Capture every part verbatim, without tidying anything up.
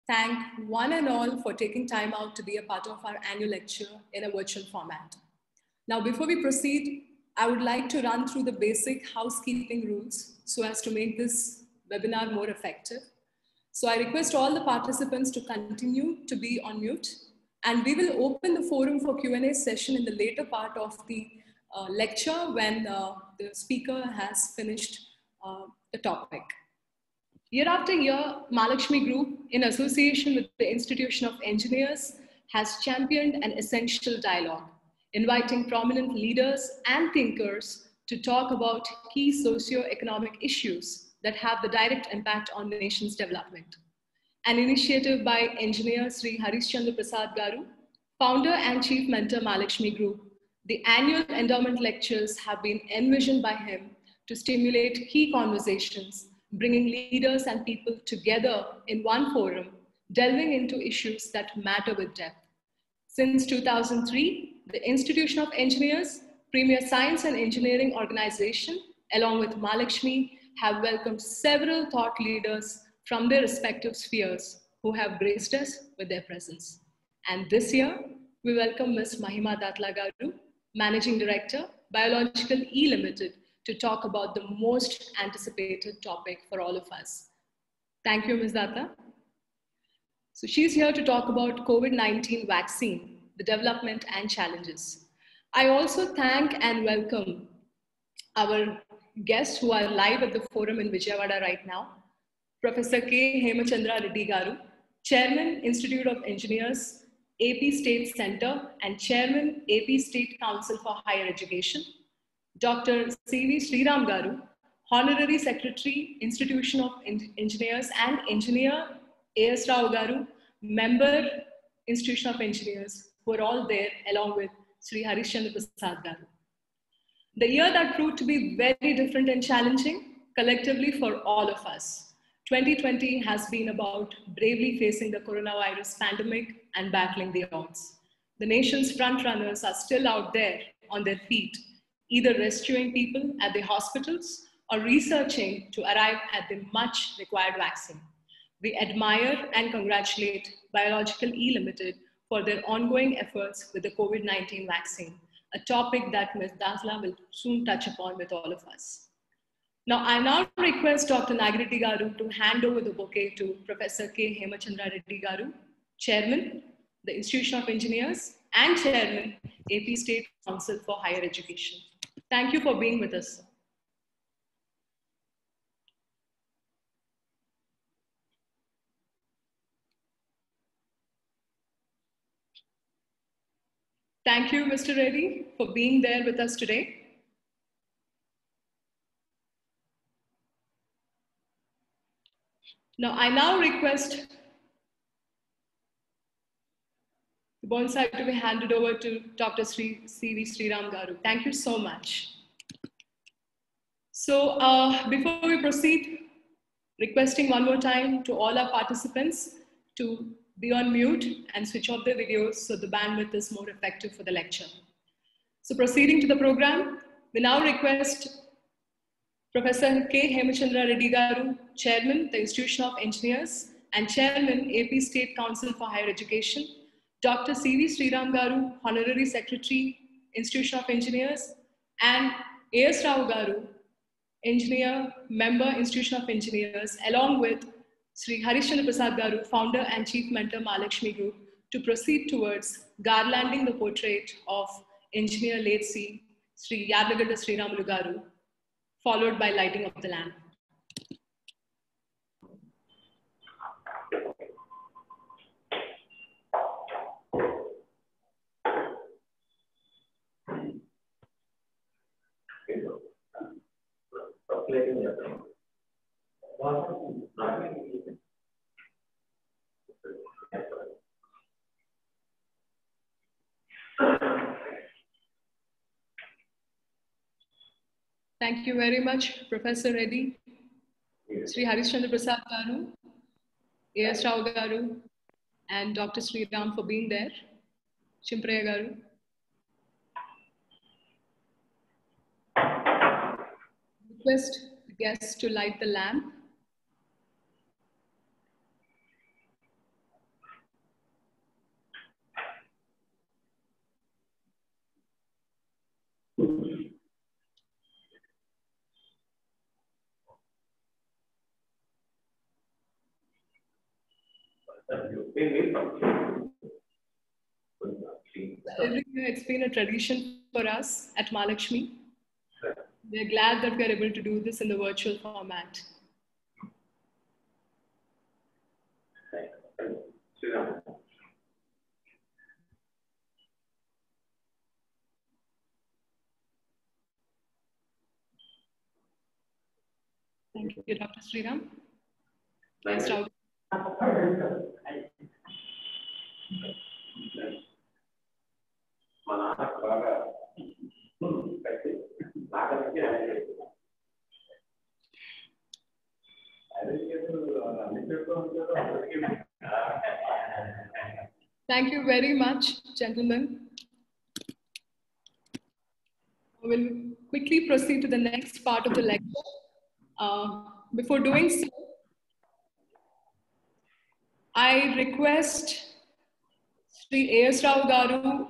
thank one and all for taking time out to be a part of our annual lecture in a virtual format. Now, before we proceed, I would like to run through the basic housekeeping rules so as to make this webinar more effective. So I request all the participants to continue to be on mute, and we will open the forum for Q and A session in the later part of the uh, lecture when uh, the speaker has finished uh, the topic. Year after year, Mahalakshmi Group, in association with the Institution of Engineers, has championed an essential dialogue, inviting prominent leaders and thinkers to talk about key socio-economic issues that have the direct impact on the nation's development. An initiative by engineer Sri Harish Chandra Prasad Garu, founder and chief mentor Mahalakshmi Group, the annual endowment lectures have been envisioned by him to stimulate key conversations, bringing leaders and people together in one forum, delving into issues that matter with depth. Since two thousand three, the Institution of Engineers, premier science and engineering organization, along with Mahalakshmi, have welcomed several thought leaders from their respective spheres who have graced us with their presence. And this year, we welcome Miz Mahima Datla Garu, Managing Director, Biological E Limited, to talk about the most anticipated topic for all of us. Thank you, Miz Datta. So she's here to talk about COVID nineteen vaccine, the development and challenges. I also thank and welcome our guests who are live at the forum in Vijayawada right now. Professor K. Hemachandra Reddy Garu, Chairman, Institute of Engineers, A P State Center, and Chairman, A P State Council for Higher Education. Doctor C V Sriram Garu, Honorary Secretary, Institution of Engineers, and Engineer A S Rao Garu, Member, Institution of Engineers, who are all there along with Sri Harish Chandra Prasad Garu. The year that proved to be very different and challenging collectively for all of us. twenty twenty has been about bravely facing the coronavirus pandemic and battling the odds. The nation's front runners are still out there on their feet, either rescuing people at the hospitals or researching to arrive at the much required vaccine. We admire and congratulate Biological E Limited for their ongoing efforts with the COVID nineteen vaccine, a topic that Miz Dasla will soon touch upon with all of us. Now, I now request Doctor Nagireddy Garu to hand over the bouquet to Professor K. Hemachandra Reddy Garu, Chairman, the Institution of Engineers, and Chairman, A P State Council for Higher Education. Thank you for being with us, sir. Thank you, Mister Reddy, for being there with us today. Now, I now request the bonsai to be handed over to Doctor Sri C V Sriram Garu. Thank you so much. So uh, before we proceed, requesting one more time to all our participants to be on mute and switch off their videos so the bandwidth is more effective for the lecture. So proceeding to the program, we now request Professor K. Hemachandra Reddy Garu, Chairman, the Institution of Engineers, and Chairman, A P State Council for Higher Education, Doctor C V Sriram Garu, Honorary Secretary, Institution of Engineers, and A S Rao Garu, Engineer, Member, Institution of Engineers, along with Sri Harish Chandra Prasad Garu, Founder and Chief Mentor, Mahalakshmi Group, to proceed towards garlanding the portrait of Engineer late C. Sri Yadlagada Sriramulu Garu, followed by lighting of the lamp. Thank you very much, Professor Reddy, Sri Harish Chandra Prasad Garu, A S Rao Garu, and Doctor Sri Ram for being there, Chimpraya Garu. Request the guests to light the lamp. Every year it's been a tradition for us at Mahalakshmi. We're glad that we're able to do this in the virtual format. Thank you, Doctor Sriram. Yes, Rahul. Thank you very much, gentlemen. We'll quickly proceed to the next part of the lecture. Uh, before doing so, I request Sri A S Rao Garu.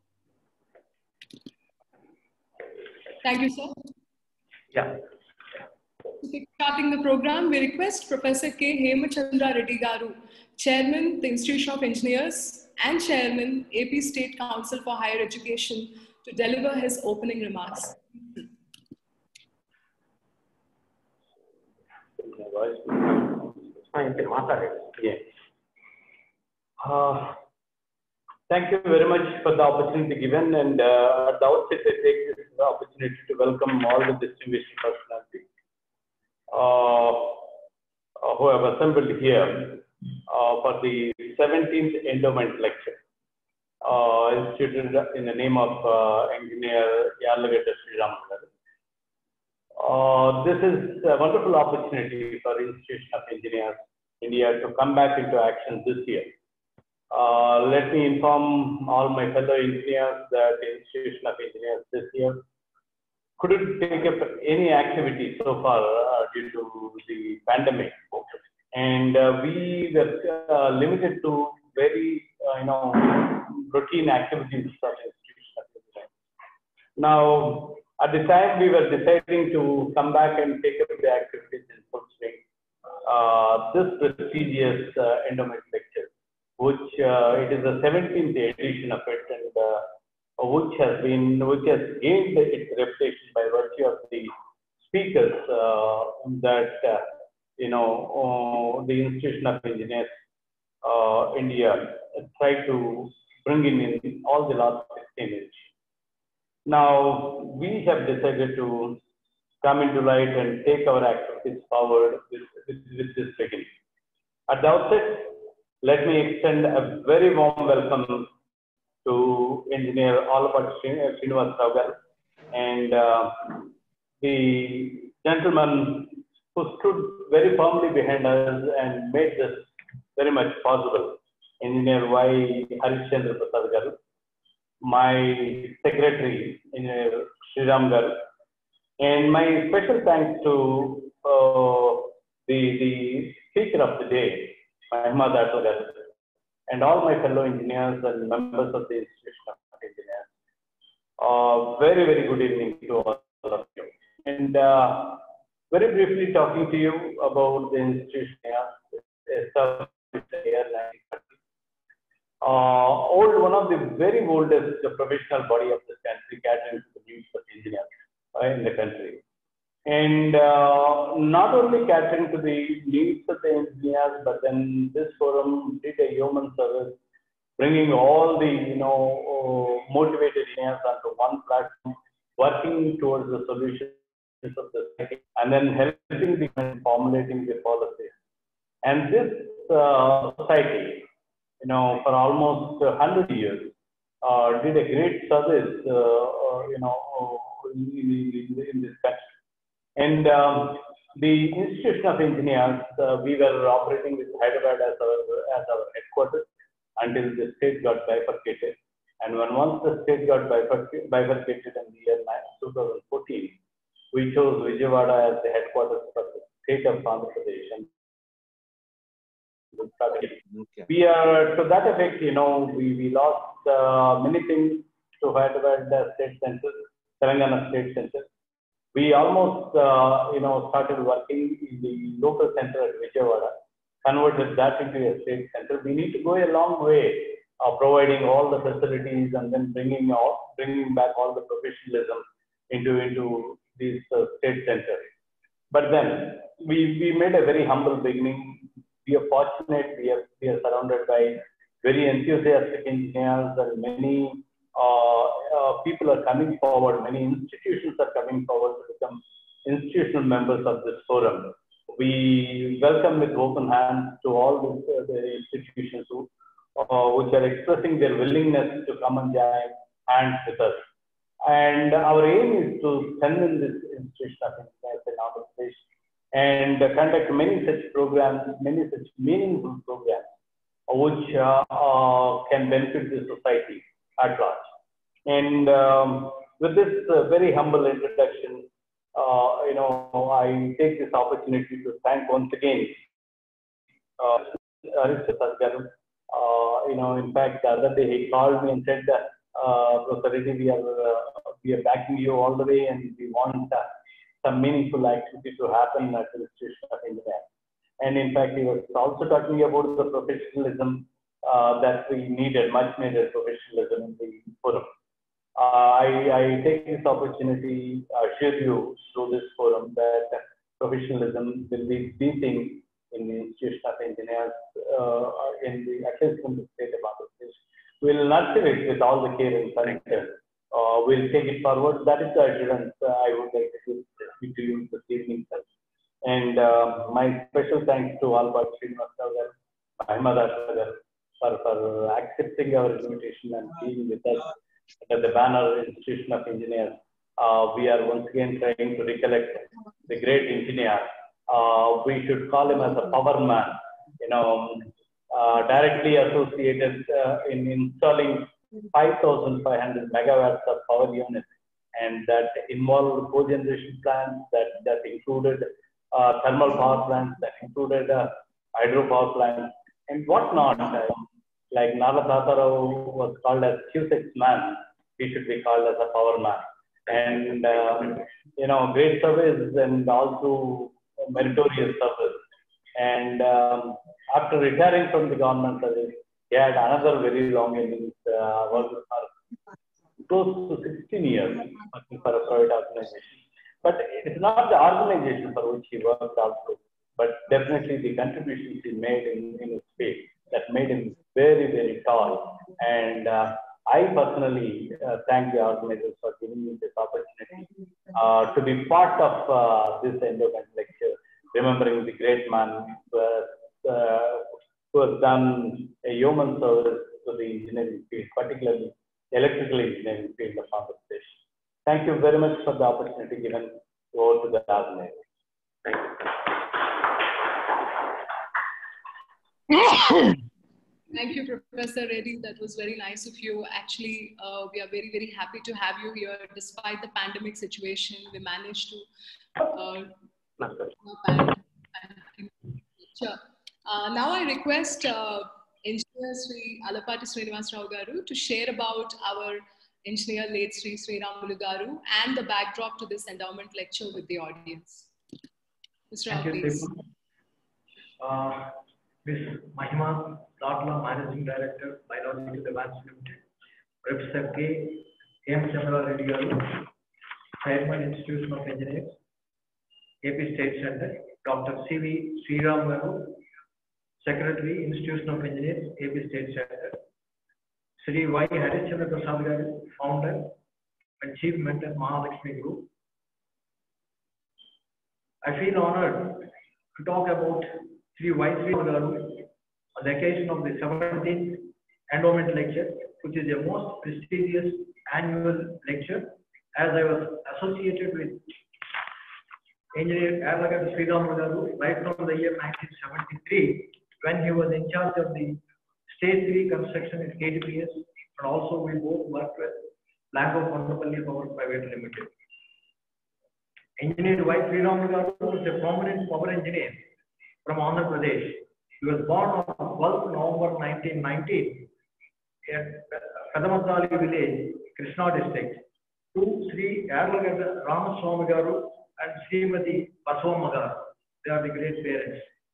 Thank you, sir. Yeah. Starting the program, we request Professor K. Hemachandra Reddy Garu, Chairman, the Institution of Engineers, and Chairman, A P State Council for Higher Education, to deliver his opening remarks. Yeah. Uh, thank you very much for the opportunity given, and uh, at the outset, I take this opportunity to welcome all the distinguished personalities uh, who have assembled here uh, for the seventeenth endowment lecture, uh, instituted in the name of uh, Engineer Yarlagadda Sriram. Uh, this is a wonderful opportunity for Institution of Engineers India to come back into action this year. Uh, let me inform all my fellow engineers that the Institution of Engineers this year couldn't take up any activity so far uh, due to the pandemic, and uh, we were uh, limited to very uh, you know routine activities of Institution of Engineers. Now, at the time we were deciding to come back and take up the activities in full swing, uh, this prestigious uh, endowment lecture, which uh, it is the seventeenth edition of it, and uh, which has been, which has gained its reputation by virtue of the speakers uh, that uh, you know uh, the Institution of Engineers uh, India tried to bring in in all the last sixteen years. Now, we have decided to come into light and take our activities forward with, with, with this beginning. At the outset, let me extend a very warm welcome to Engineer Alapat Srinivas Rao and uh, the gentleman who stood very firmly behind us and made this very much possible, Engineer Y. Harishchandra Prasad Garu, my secretary, Engineer Sriram Garu, and my special thanks to uh, the, the speaker of the day, Mahima Dato Garu, and all my fellow engineers and members of the Institution of Engineers. Uh, very, very good evening to all of you. And uh, very briefly talking to you about the institution established in the year nineteen thirty. Uh, old, one of the very oldest professional body of this country catering to the needs of engineers uh, in the country. And uh, not only catering to the needs of the engineers, but then this forum did a human service, bringing all the you know uh, motivated engineers onto one platform, working towards the solutions of the society, and then helping the and formulating the policies. And this uh, society, you know, for almost a hundred years, uh, did a great service, uh, uh, you know, in, in, in this country. And um, the Institution of Engineers, uh, we were operating with Hyderabad as our, as our headquarters until the state got bifurcated. And when once the state got bifurcated, bifurcated in the year two thousand fourteen, we chose Vijayawada as the headquarters for the state of Andhra Pradesh. Okay. We are, to that effect, you know, we, we lost uh, many things to Hyderabad State Center, Telangana State Center. We almost, uh, you know, started working in the local center at Vijayawada. converted that into a state center. We need to go a long way of providing all the facilities and then bringing out, bringing back all the professionalism into, into these uh, state centers. But then we, we made a very humble beginning. We are fortunate, we are, we are surrounded by very enthusiastic engineers, and many uh, uh, people are coming forward, many institutions are coming forward to become institutional members of this forum. We welcome with open hands to all the, uh, the institutions who, uh, which are expressing their willingness to come and join hands with us. And our aim is to strengthen this institution of engineers in Andhra Pradesh and conduct many such programs, many such meaningful programs, which uh, uh, can benefit the society at large. And um, with this uh, very humble introduction, uh, you know, I take this opportunity to thank once again uh, Harish Prasad Garu. Uh, you know, in fact, the other day he called me and said that, uh, Professor Reddy, we are, uh, we are backing you all the way, and we want uh, some meaningful activity to happen at the Institution of Engineering. And in fact, he was also talking about the professionalism uh, that we needed, much needed professionalism in the forum. Uh, I, I take this opportunity to assure you through this forum that professionalism will be the thing in the Institution of Engineers, uh, in the, at least in the state of Andhra Pradesh. We'll nurture it with all the care and concern. Uh, we'll take it forward. That is the assurance uh, I would like to give to you this evening, sir. And uh, my special thanks to Albert Srinivasagar, Ahmad Ashwagar, for, for accepting our invitation and being with us under the banner Institution of Engineers. Uh, we are once again trying to recollect the great engineer. Uh, we should call him as a power man, you know, uh, directly associated uh, in installing five thousand five hundred megawatts of power units, and that involved cogeneration plants, that, that included uh, thermal power plants, that included uh, hydropower plants, and whatnot. Uh, like Nala Tata Rao was called as Cusack's man, he should be called as a power man. And, uh, you know, great service and also meritorious service. And um, after retiring from the government service, he had another very long innings, uh, working for close to sixteen years working for a private organization. But it's not the organization for which he worked also, but definitely the contributions he made in, in his field that made him very, very tall. And uh, I personally uh, thank the organizers for giving me this opportunity uh, to be part of uh, this endowment lecture, remembering the great man who has, uh, who has done a human service to the engineering field, particularly the electrical engineering field of Andhra Pradesh. Thank you very much for the opportunity given over to the organizer. Thank you. Thank you, Professor Reddy. That was very nice of you. Actually, uh, we are very, very happy to have you here. Despite the pandemic situation, we managed to uh, sure. Uh, now I request uh, Engineer Sri Alapati Srinivasarao Garu to share about our Engineer late Sri Sri Ramulu Garu and the backdrop to this endowment lecture with the audience. Mister Rao, please. Uh, Miz Mahima Latla, Managing Director, Biological Advances Limited, Professor K. M. Chandra Reddy Garu, Chairman, Institution of Engineers, A P State Center, Doctor C V Sriram Garu, Secretary, Institution of Engineers, A P State Center, Sri Y. Harishchandra Prasad Garu, Founder and Chief Mentor, Mahalakshmi Group. I feel honored to talk about Sri Y. Sriram Garu on the occasion of the seventeenth endowment lecture, which is a most prestigious annual lecture, as I was associated with Engineer Yaglagada Sriram Garu right from the year nineteen seventy-three, when he was in charge of the Stage three construction at K T P S, and also we both worked with Lango Kondapalli Power Private Limited. Engineer Y. Sriram Garu was a prominent power engineer from Andhra Pradesh. He was born on twelfth November nineteen nineteen at Kadamadali village, Krishna district, to Sri Yaglagada Ramaswamy Garu and Srimati Basavamma Garu. They are the great parents.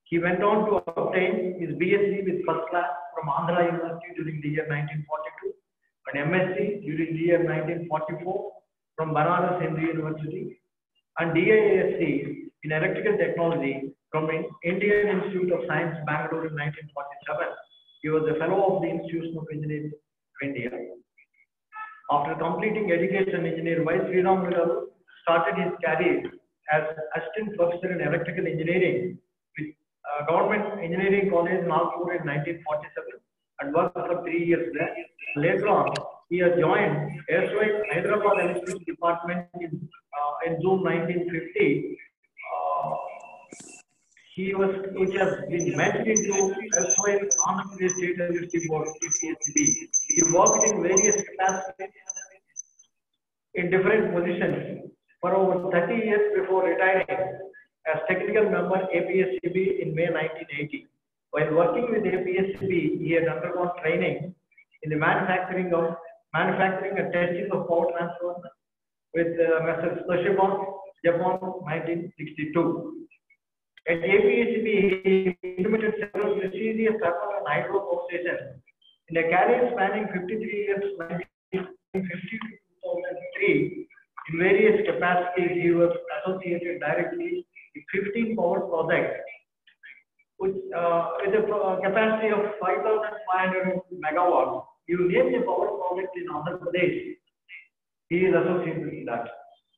He went on to obtain his B S c with first class from Andhra University during the year nineteen forty-two, and M S c during the year nineteen forty-four from Banaras Hindu University, and D I S C in electrical technology from the Indian Institute of Science, Bangalore in nineteen forty-seven. He was a fellow of the Institution of Engineering of India. After completing education, engineer Y. Sriram Garu started his career as assistant professor in electrical engineering with uh, Government Engineering College, Nagpur in nineteen forty-seven and worked for three years there. Later on, he has joined S Y Hyderabad Electricity Department in, uh, in June nineteen fifty. Uh, he was, which has been merged into S Y Andhra Pradesh State Electricity Board, A P S B. He worked in various capacities in different positions for over thirty years before retiring as technical member A P S B in May nineteen eighty. While working with A P S B, he had undergone training in the manufacturing of manufacturing and testing of power transformers with uh, Mister Toshiba, Japan, nineteen sixty-two. At A P S B, he implemented several prestigious thermal and hydro power stations. In a career spanning fifty-three years, nineteen fifty to two thousand three, in various capacities, he was associated directly with fifteen power projects, which uh, with a capacity of five thousand five hundred megawatts. You name the power project in Andhra Pradesh, he is associated with that.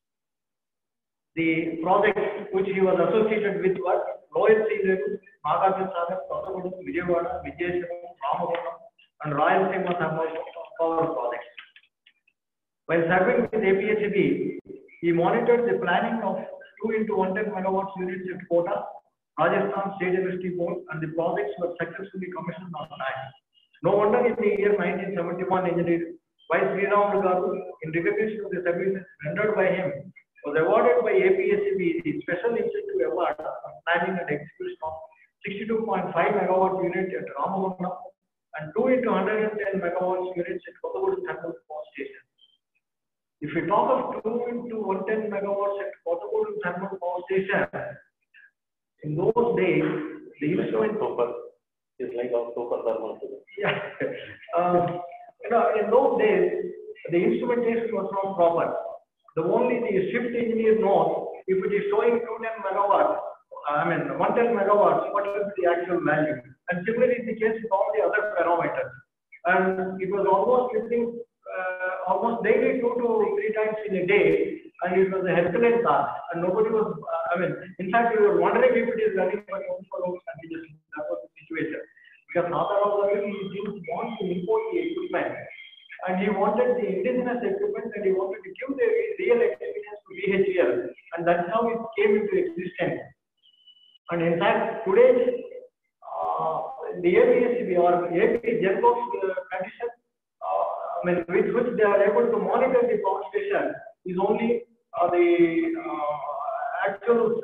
The projects which he was associated with were Lower Sea Level, Nagarjuna Sagar, Kottagudem, Vijayawada, Vijayaswaram, Ramagundam, and Rayalaseema thermal power projects. While serving with A P S B, he monitored the planning of two into one hundred megawatts units at Kota, Rajasthan State Electricity Board, and the projects were successfully commissioned on time. No wonder in the year nineteen seventy-one, engineer Y. Sriram Garu, in recognition of the services rendered by him, was awarded by A P S B the Special Incentive Award for planning and execution of sixty-two point five megawatt unit at Ramagundam and two into one hundred ten megawatts units at Kottagudem Thermal Power Station. If we talk of two into one hundred ten megawatts at Kottagudem Thermal Power Station, in those days, the instrument is like our super thermal. Yeah. um, you know, in those days, the instrumentation was not proper. The only the shift engineer knows if it is showing two hundred ten megawatts, I mean one hundred ten megawatts, what is the actual value? And similarly, the case with all the other parameters. And it was almost lifting uh, almost daily two to three times in a day, and it was a Herculean task. And nobody was, uh, I mean, in fact, we were wondering if it is running for twenty-four hours continuously. That was the situation. Because Natarav he didn't want to import the equipment. And he wanted the indigenous equipment and he wanted to give the real experience to B H E L. And that's how it came into existence. And in fact, today, uh, the A P S B or A P GenCos uh, condition, uh, I mean, with which they are able to monitor the power station is only uh, the uh, actual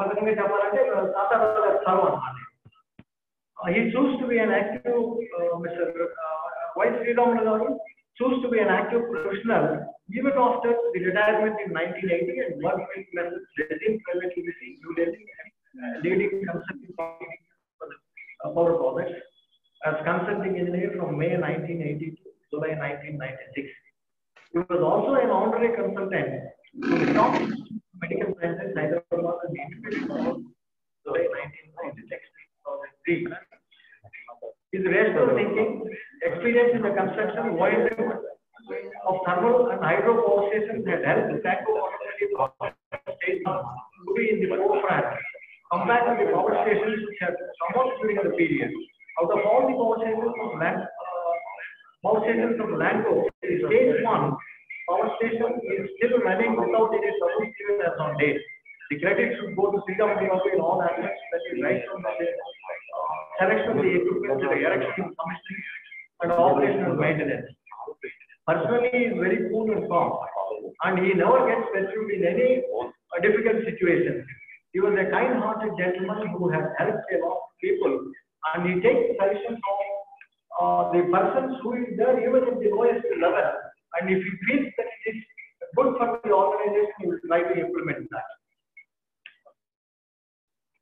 uh, he chose to be an active, uh, Mister Uh, Y. Sriram Garu chose to be an active professional even after the retirement in nineteen eighty and worked with Mister Resin Private Limited, New Delhi, and leading consulting company for the uh, power projects as consulting engineer from May nineteen eighty to July nineteen ninety-six. He was also an honorary consultant to the top medical sciences Hyderabad and the Independent of July nineteen ninety-six to two thousand three. His rational thinking, experience in the construction, void of thermal and hydro power stations had helped the Sanco Water Station to be in the forefront compared to the power stations which had come out during the period. Out of all the power stations of land, uh, power stations of Lanco, stage one power station is still running without any trouble as on date. The credit should go to Sriram Garu in all aspects, that is right from the uh, selection of the equipment, the erection, commissioning, and operational maintenance. Personally, he is very cool and calm, and he never gets pursued in any uh, difficult situation. He was a kind-hearted gentleman who has helped a lot of people, and he takes suggestions from uh, the persons who is there even at the lowest level, and if he feels that it is good for the organization, he will try to implement that.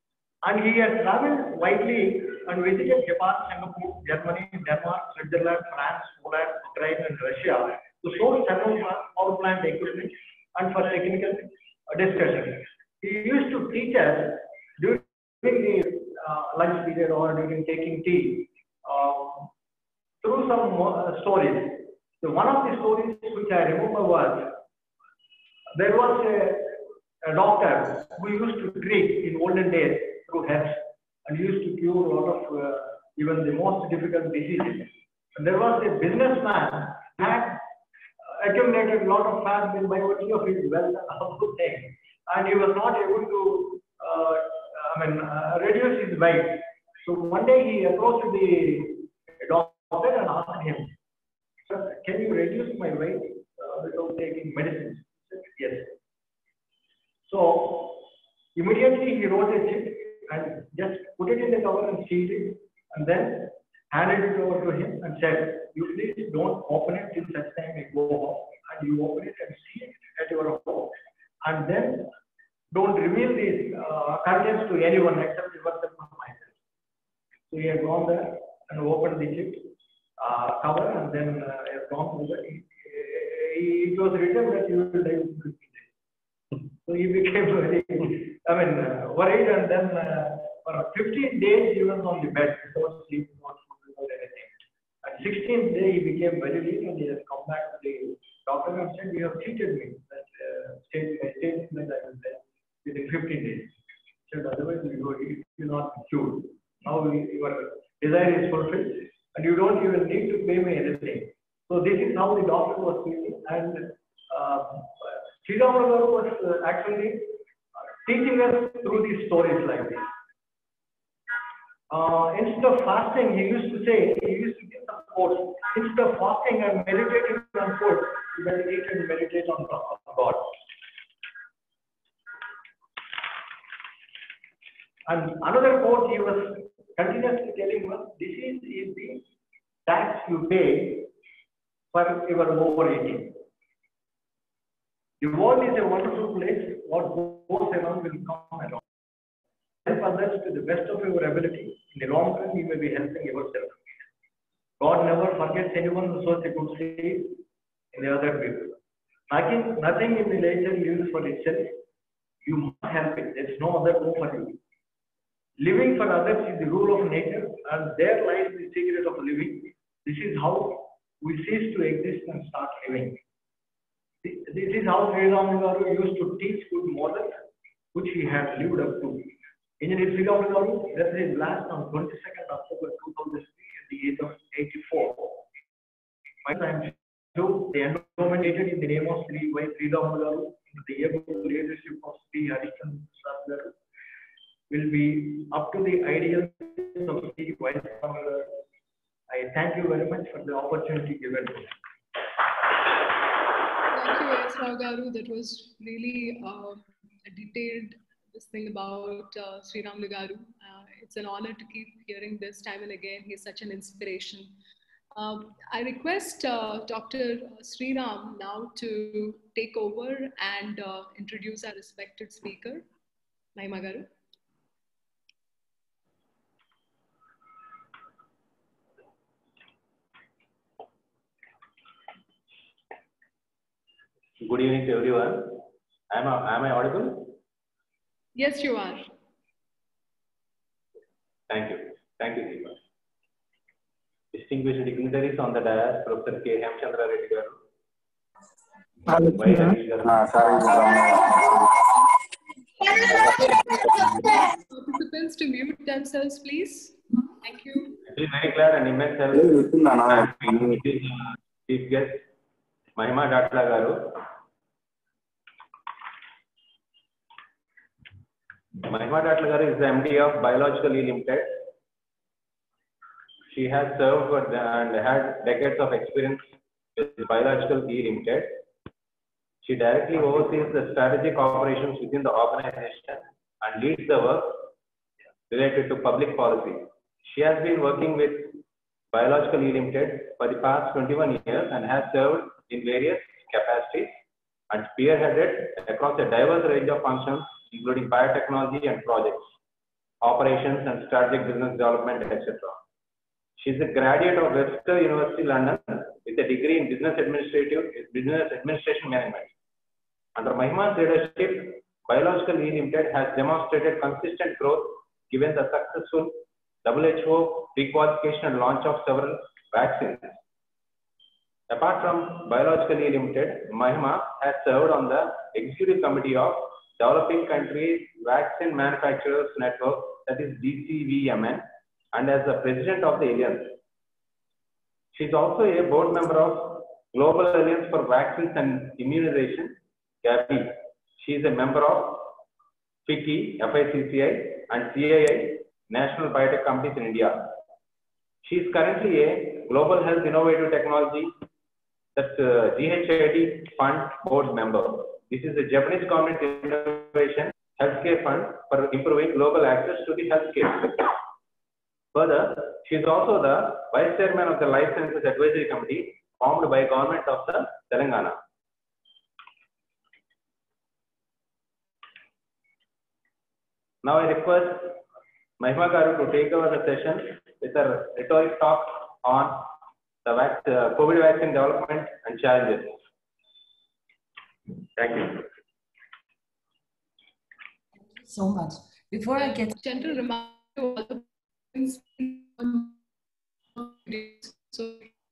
And he has traveled widely and visited Japan, Singapore, Germany, Denmark, Switzerland, France, Poland, Ukraine, and Russia to source thermal power plant equipment and for technical discussion. He used to teach us during the uh, lunch period or during taking tea uh, through some uh, stories. So one of the stories which I remember was there was a, a doctor who used to treat in olden days through herbs and used to cure a lot of uh, even the most difficult diseases. And there was a businessman who had accumulated a lot of fat by virtue of his wealth and all those things, and he was not able to uh, I mean, uh, reduce his weight. So one day he approached the doctor and asked him, "Sir, can you reduce my weight uh, without taking medicine?" He said, "Yes." So immediately he wrote a check and just put it in the cover and sealed it, and then handed it over to him and said, "You please don't open it till such time I go home, and you open it and see it at your home, and then don't reveal these uh, contents to anyone except yourself and myself." So he had gone there and opened the chip uh, cover, and then uh, he has gone through that. It was written that you will die in fifteen days. So he became very, I mean, uh, worried, and then uh, for fifteen days he was on the bed without sleep, without food, without anything. And sixteenth day he became very weak, and he has come back to the doctor and said, "You have cheated me. That uh, state, I stated that I was there within fifteen days. He said, otherwise you will you not be cured. Now your desire is fulfilled, and you don't even need to pay me anything." So this is how the doctor was feeling, and uh, Sri Ramanuja was uh, actually teaching us through these stories like this. Uh, instead of fasting, he used to say, he used to give some quotes. Instead of fasting and meditating on food, you better eat and meditate on God. And another quote he was continuously telling us, "This is, is the tax you pay for your overeating. The world is a wonderful place. What goes around will come around. Help others to the best of your ability. In the long run, you may be helping yourself. God never forgets anyone who sows a good seed in the other people. Nothing, nothing in the nature lives for itself. You must help it. There is no other home for you. Living for others is the rule of nature, and there lies the secret of living. This is how we cease to exist and start living. This is how Sri Ramanuja used to teach good morals, which he had lived up to. Engineer Sri Ramanuja left his last on twenty-second October two thousand three at the age of eighty-four. My time so the endowment dated in the name of Sri Y. Sri Ramanuja, the able leadership of Sri Harishan Prasad will be up to the ideals of Sri Y. Ramanuja. I thank you very much for the opportunity given to me. Thank you, S. Rao Garu. That was really uh, a detailed this thing about uh, Sri Ramanuja Garu. Uh, it's an honor to keep hearing this time and again. He's such an inspiration. Um, I request uh, Doctor Sriram now to take over and uh, introduce our respected speaker, Mahima Garu. Good evening to everyone. Am I, am I audible? Yes, you are. Thank you. Thank you, Deepa. Distinguished dignitaries on the dais, Professor K. Hemchandra Reddy Garu. Participants to mute themselves, please. Thank you. I feel very glad and immense help. Chief guest, Mahima Datla Garu. Mahima Datla Garu is the M D of Biological E Limited. She has served and had decades of experience with Biological E Limited. She directly oversees the strategic operations within the organization and leads the work related to public policy. She has been working with Biological E Limited for the past twenty-one years and has served in various capacities and spearheaded across a diverse range of functions, including biotechnology and projects. operations and strategic business development, et cetera. She is a graduate of Webster University, London, with a degree in business administrative business administration management. Under Mahima's leadership, Biological E Limited has demonstrated consistent growth given the successful W H O pre-qualification and launch of several vaccines. Apart from Biological E Limited, Mahima has served on the executive committee of Developing Countries Vaccine Manufacturers Network, that is D C V M N, and as the president of the alliance. She is also a board member of Global Alliance for Vaccines and Immunization, Gavi. She is a member of F I C I, F I C C I, and C I I, National Biotech Companies in India. She is currently a Global Health Innovative Technology, that's uh, G H I D Fund board member. This is a Japanese government innovation healthcare fund for improving global access to the healthcare. Further, she is also the vice chairman of the Life Sciences Advisory Committee formed by government of the Telangana. Now I request Mahima Garu to take over the session with a rhetoric talk on the vac uh, COVID vaccine development and challenges. Thank you. Thank you so much. Before I get gentle reminder to all the so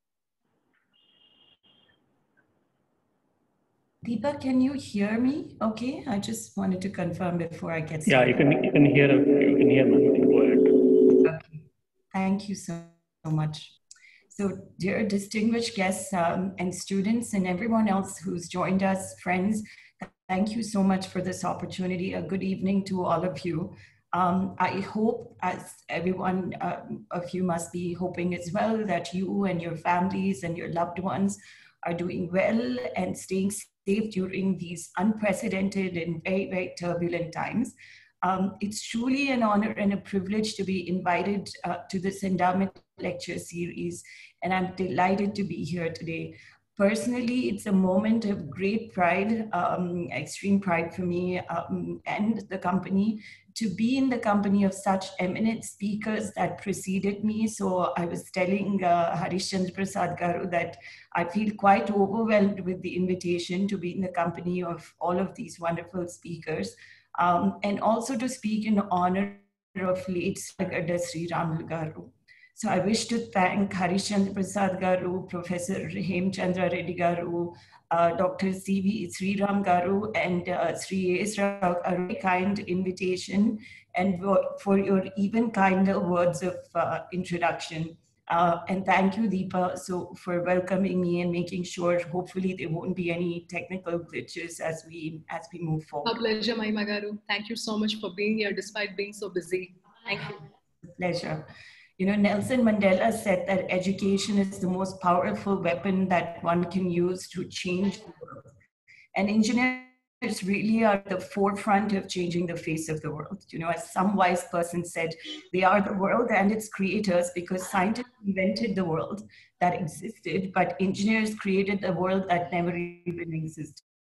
Deepa, can you hear me? Okay, I just wanted to confirm before I get started. Yeah, you can you can hear you can hear me. You can go ahead. Okay, thank you so, so much. So, dear distinguished guests um, and students and everyone else who's joined us, friends, thank you so much for this opportunity. A good evening to all of you. Um, I hope, as everyone uh, of you must be hoping as well, that you and your families and your loved ones are doing well and staying safe during these unprecedented and very, very turbulent times. Um, it's truly an honor and a privilege to be invited uh, to this endowment lecture series, and I'm delighted to be here today. Personally, it's a moment of great pride, um, extreme pride for me um, and the company, to be in the company of such eminent speakers that preceded me. So I was telling uh, Harish Chandra Prasad Garu that I feel quite overwhelmed with the invitation to be in the company of all of these wonderful speakers. Um, and also to speak in honor of late Sargadda Sri Ramal Garu. So I wish to thank Harish Chandra Prasad Garu, Professor Hemchandra Reddy Garu, uh, Doctor C V Sriram Garu, and uh, Sri A S Rao, a very kind invitation, and for your even kinder words of uh, introduction. Uh, and thank you, Deepa, so for welcoming me and making sure, hopefully, there won't be any technical glitches as we as we move forward. A pleasure, Mahima Garu. Thank you so much for being here despite being so busy. Thank you. Pleasure. You know, Nelson Mandela said that education is the most powerful weapon that one can use to change the world. And engineers really are at the forefront of changing the face of the world. You know, as some wise person said, they are the world and its creators, because scientists invented the world that existed, but engineers created the world that never even existed.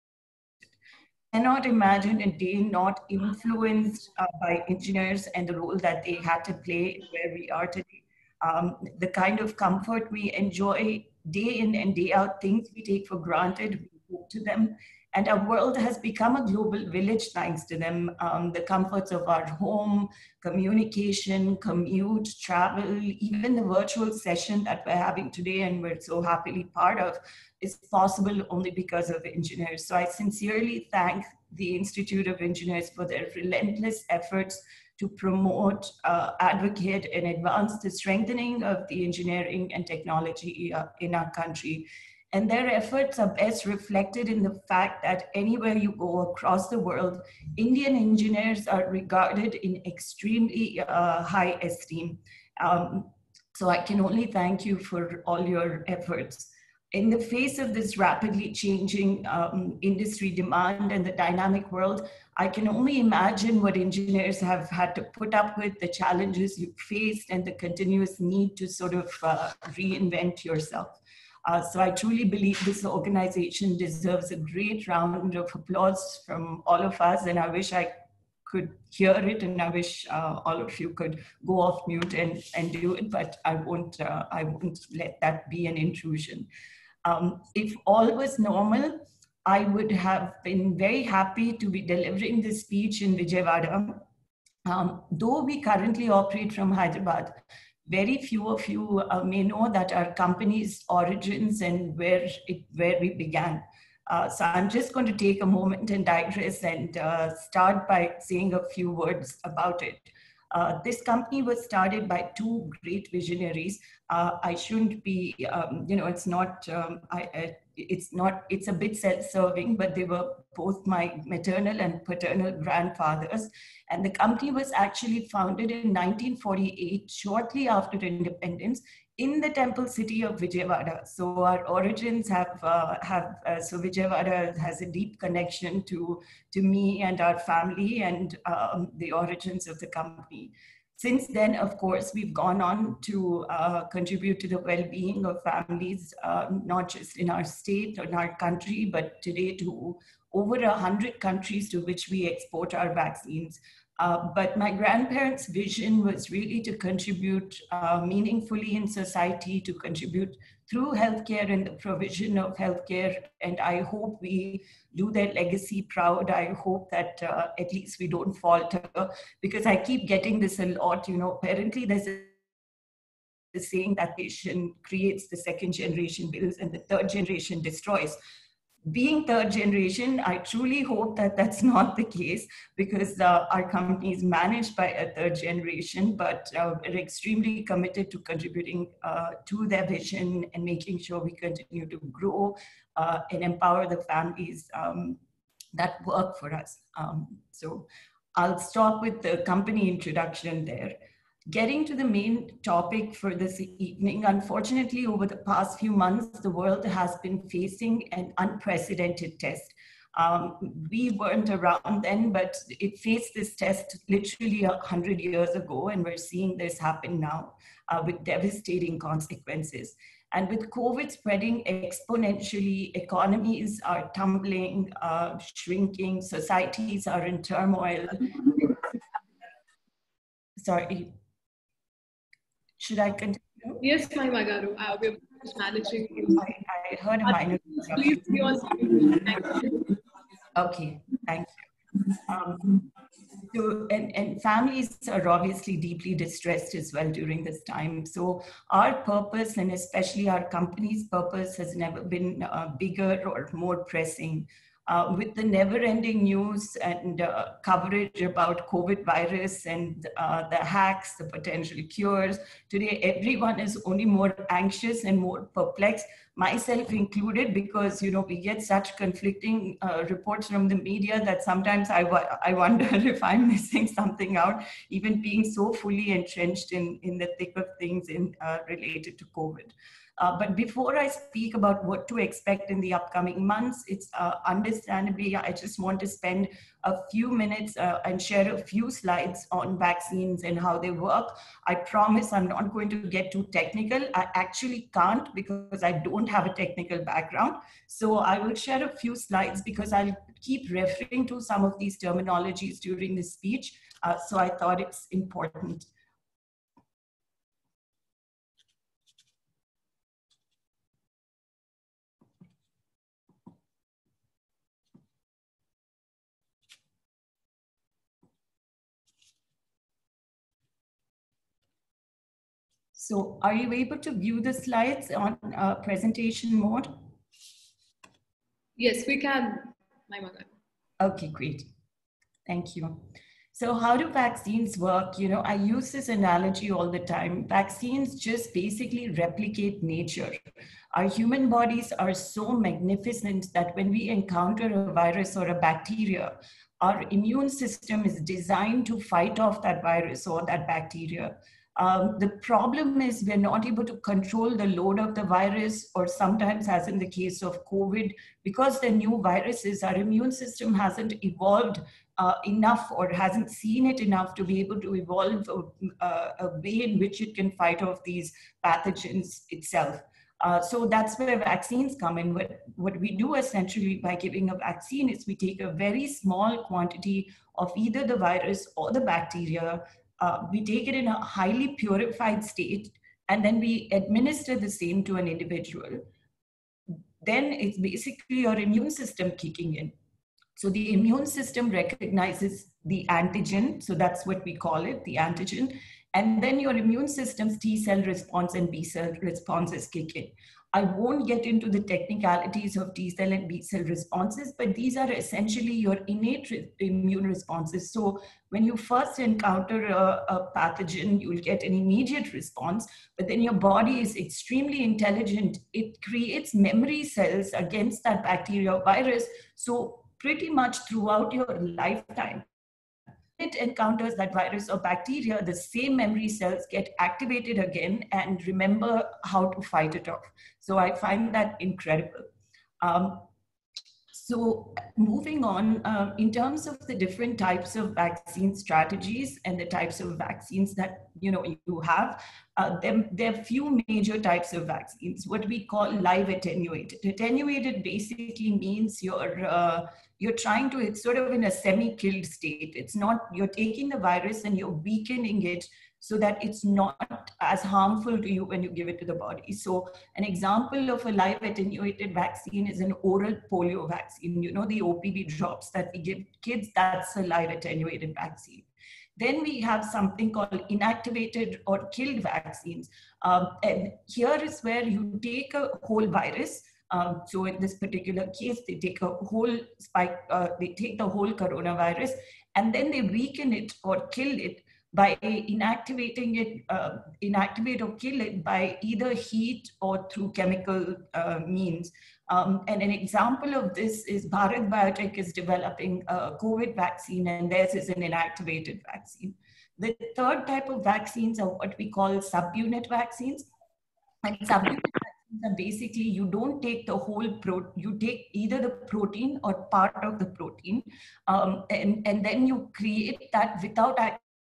I cannot imagine a day not influenced uh, by engineers and the role that they had to play where we are today. Um, the kind of comfort we enjoy day in and day out, things we take for granted, we hope to them. And our world has become a global village thanks to them. Um, the comforts of our home, communication, commute, travel, even the virtual session that we're having today and we're so happily part of is possible only because of engineers. So I sincerely thank the Institute of Engineers for their relentless efforts to promote, uh, advocate, and advance the strengthening of the engineering and technology uh, in our country. And their efforts are best reflected in the fact that anywhere you go across the world, Indian engineers are regarded in extremely uh, high esteem. Um, so I can only thank you for all your efforts. In the face of this rapidly changing um, industry demand and the dynamic world, I can only imagine what engineers have had to put up with, the challenges you've faced, and the continuous need to sort of uh, reinvent yourself. Uh, so I truly believe this organization deserves a great round of applause from all of us, and I wish I could hear it, and I wish uh, all of you could go off mute and, and do it, but I won't, uh, I won't let that be an intrusion. Um, if all was normal, I would have been very happy to be delivering this speech in Vijayawada. Um, though we currently operate from Hyderabad, very few of you uh, may know that our company's origins and where it where we began. Uh, so I'm just going to take a moment and digress and uh, start by saying a few words about it. Uh, this company was started by two great visionaries. Uh, I shouldn't be, um, you know, it's not, um, I, I, it's not, it's a bit self-serving, but they were both my maternal and paternal grandfathers. And the company was actually founded in nineteen forty-eight, shortly after independence, in the temple city of Vijayawada. So our origins have, uh, have uh, so Vijayawada has a deep connection to, to me and our family and um, the origins of the company. Since then, of course, we've gone on to uh, contribute to the well-being of families, uh, not just in our state or in our country, but today to over a hundred countries to which we export our vaccines. Uh, but my grandparents' vision was really to contribute uh, meaningfully in society, to contribute through healthcare and the provision of healthcare. And I hope we do their legacy proud. I hope that uh, at least we don't falter, because I keep getting this a lot. You know, apparently there's a the saying that nation creates, the second generation builds, and the third generation destroys. Being third generation, I truly hope that that's not the case, because uh, our company is managed by a third generation, but uh, we're extremely committed to contributing uh, to their vision and making sure we continue to grow uh, and empower the families um, that work for us. Um, so I'll stop with the company introduction there. Getting to the main topic for this evening, unfortunately, over the past few months, the world has been facing an unprecedented test. Um, we weren't around then, but it faced this test literally a hundred years ago, and we're seeing this happen now uh, with devastating consequences. And with COVID spreading exponentially, economies are tumbling, uh, shrinking, societies are in turmoil. Sorry. Should I continue? Yes, Mahima Garu. Uh, we're managing. I, I heard a minor. Please be on. Okay, thank you. Um, so, and, and families are obviously deeply distressed as well during this time. So our purpose, and especially our company's purpose, has never been uh, bigger or more pressing. Uh, with the never-ending news and uh, coverage about COVID virus and uh, the hacks, the potential cures, today everyone is only more anxious and more perplexed, myself included, because you know we get such conflicting uh, reports from the media that sometimes I, I wonder if I'm missing something out, even being so fully entrenched in, in the thick of things in, uh, related to COVID. Uh, but before I speak about what to expect in the upcoming months, it's uh, understandably, I just want to spend a few minutes uh, and share a few slides on vaccines and how they work. I promise I'm not going to get too technical. I actually can't, because I don't have a technical background. So I will share a few slides because I'll keep referring to some of these terminologies during the speech. Uh, so I thought it's important. So are you able to view the slides on uh, presentation mode? Yes, we can, Mahima Garu. Okay, great. Thank you. So how do vaccines work? You know, I use this analogy all the time. Vaccines just basically replicate nature. Our human bodies are so magnificent that when we encounter a virus or a bacteria, our immune system is designed to fight off that virus or that bacteria. Um, the problem is we're not able to control the load of the virus, or sometimes, as in the case of COVID, because they're new viruses, our immune system hasn't evolved uh, enough or hasn't seen it enough to be able to evolve a, a way in which it can fight off these pathogens itself. Uh, so that's where vaccines come in. What, what we do essentially by giving a vaccine is we take a very small quantity of either the virus or the bacteria, uh, we take it in a highly purified state, and then we administer the same to an individual. Then it's basically your immune system kicking in. So the immune system recognizes the antigen, so that's what we call it, the antigen, and then your immune system's T cell response and B cell responses kick in. I won't get into the technicalities of T cell and B cell responses, but these are essentially your innate re immune responses. So when you first encounter a, a pathogen, you'll get an immediate response, but then your body is extremely intelligent. It creates memory cells against that bacteria or virus. So pretty much throughout your lifetime, it encounters that virus or bacteria, the same memory cells get activated again and remember how to fight it off. So I find that incredible. Um, so moving on, uh, in terms of the different types of vaccine strategies and the types of vaccines that you know you have, uh, there, there are few major types of vaccines, what we call live attenuated. Attenuated basically means you're uh, you're trying to, it's sort of in a semi-killed state. It's not, you're taking the virus and you're weakening it so that it's not as harmful to you when you give it to the body. So an example of a live attenuated vaccine is an oral polio vaccine. You know, the O P V drops that we give kids, that's a live attenuated vaccine. Then we have something called inactivated or killed vaccines. Um, and here is where you take a whole virus. Um, so in this particular case, they take a whole spike, uh, they take the whole coronavirus, and then they weaken it or kill it by inactivating it, uh, inactivate or kill it by either heat or through chemical uh, means. Um, and an example of this is Bharat Biotech is developing a COVID vaccine, and theirs is an inactivated vaccine. The third type of vaccines are what we call subunit vaccines. And subunit vaccines are basically, you don't take the whole pro, you take either the protein or part of the protein, um, and, and then you create that without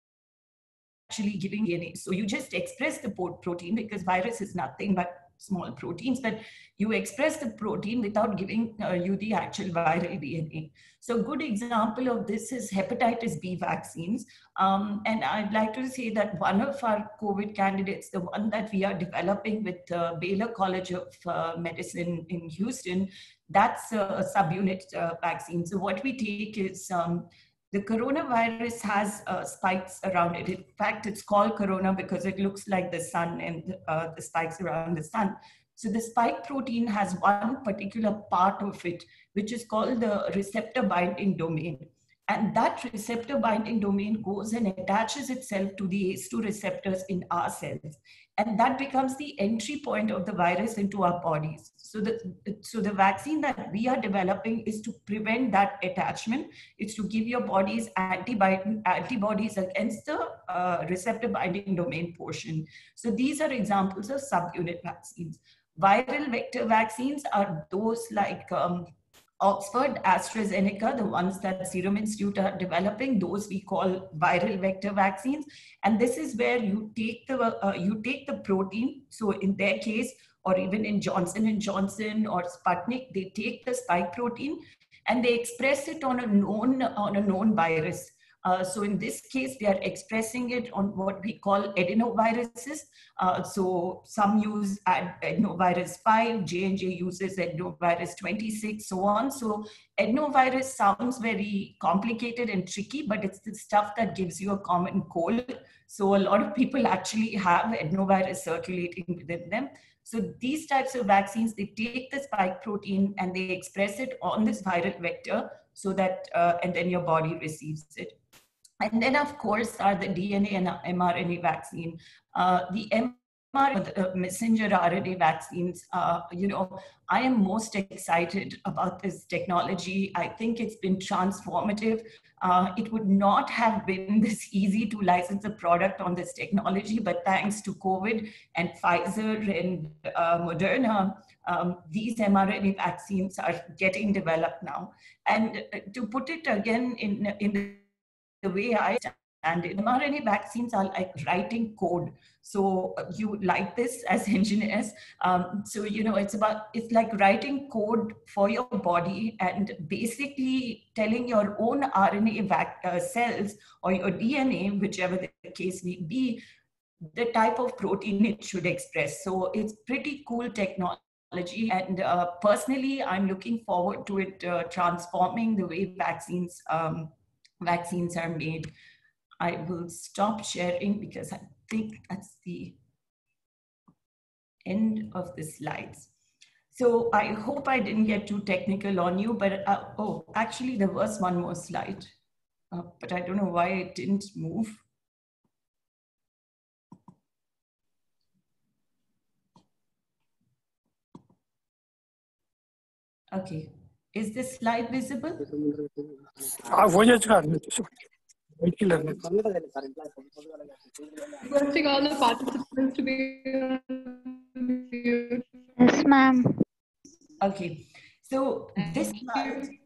actually giving D N A. So you just express the protein, because virus is nothing but small proteins, but you express the protein without giving uh, you the actual viral D N A. So a good example of this is hepatitis B vaccines. Um, and I'd like to say that one of our COVID candidates, the one that we are developing with uh, Baylor College of uh, Medicine in Houston, that's a subunit uh, vaccine. So what we take is, um, the coronavirus has uh, spikes around it. In fact, it's called corona because it looks like the sun and uh, the spikes around the sun. So the spike protein has one particular part of it, which is called the receptor binding domain. And that receptor binding domain goes and attaches itself to the A C E two receptors in our cells. And that becomes the entry point of the virus into our bodies. So the, so the vaccine that we are developing is to prevent that attachment. It's to give your body's antibody, antibodies against the uh, receptor binding domain portion. So these are examples of subunit vaccines. Viral vector vaccines are those like um, Oxford, AstraZeneca, the ones that Serum Institute are developing, those we call viral vector vaccines. And this is where you take the, uh, you take the protein. So in their case, or even in Johnson and Johnson or Sputnik, they take the spike protein and they express it on a known, on a known virus. Uh, so in this case, they are expressing it on what we call adenoviruses. Uh, so some use ad adenovirus five, J and J uses adenovirus twenty-six, so on. So adenovirus sounds very complicated and tricky, but it's the stuff that gives you a common cold. So a lot of people actually have adenovirus circulating within them. So these types of vaccines, they take the spike protein and they express it on this viral vector so that, uh, and then your body receives it. And then, of course, are the D N A and mRNA vaccine. Uh, the mRNA, the messenger R N A vaccines, uh, you know, I am most excited about this technology. I think it's been transformative. Uh, it would not have been this easy to license a product on this technology, but thanks to COVID and Pfizer and uh, Moderna, um, these mRNA vaccines are getting developed now. And to put it again in, in the the way I And mRNA vaccines are like writing code. So you like this as engineers. Um, so, you know, it's about, it's like writing code for your body and basically telling your own R N A vac uh, cells or your D N A, whichever the case may be, the type of protein it should express. So it's pretty cool technology. And uh, personally, I'm looking forward to it uh, transforming the way vaccines, um, vaccines are made. I will stop sharing because I think that's the end of the slides. So I hope I didn't get too technical on you, but uh, oh, actually there was one more slide, uh, but I don't know why it didn't move. Okay, is this slide visible? Requesting all the participants to be on mute. Yes, ma'am. Okay, so this Thank slide, you.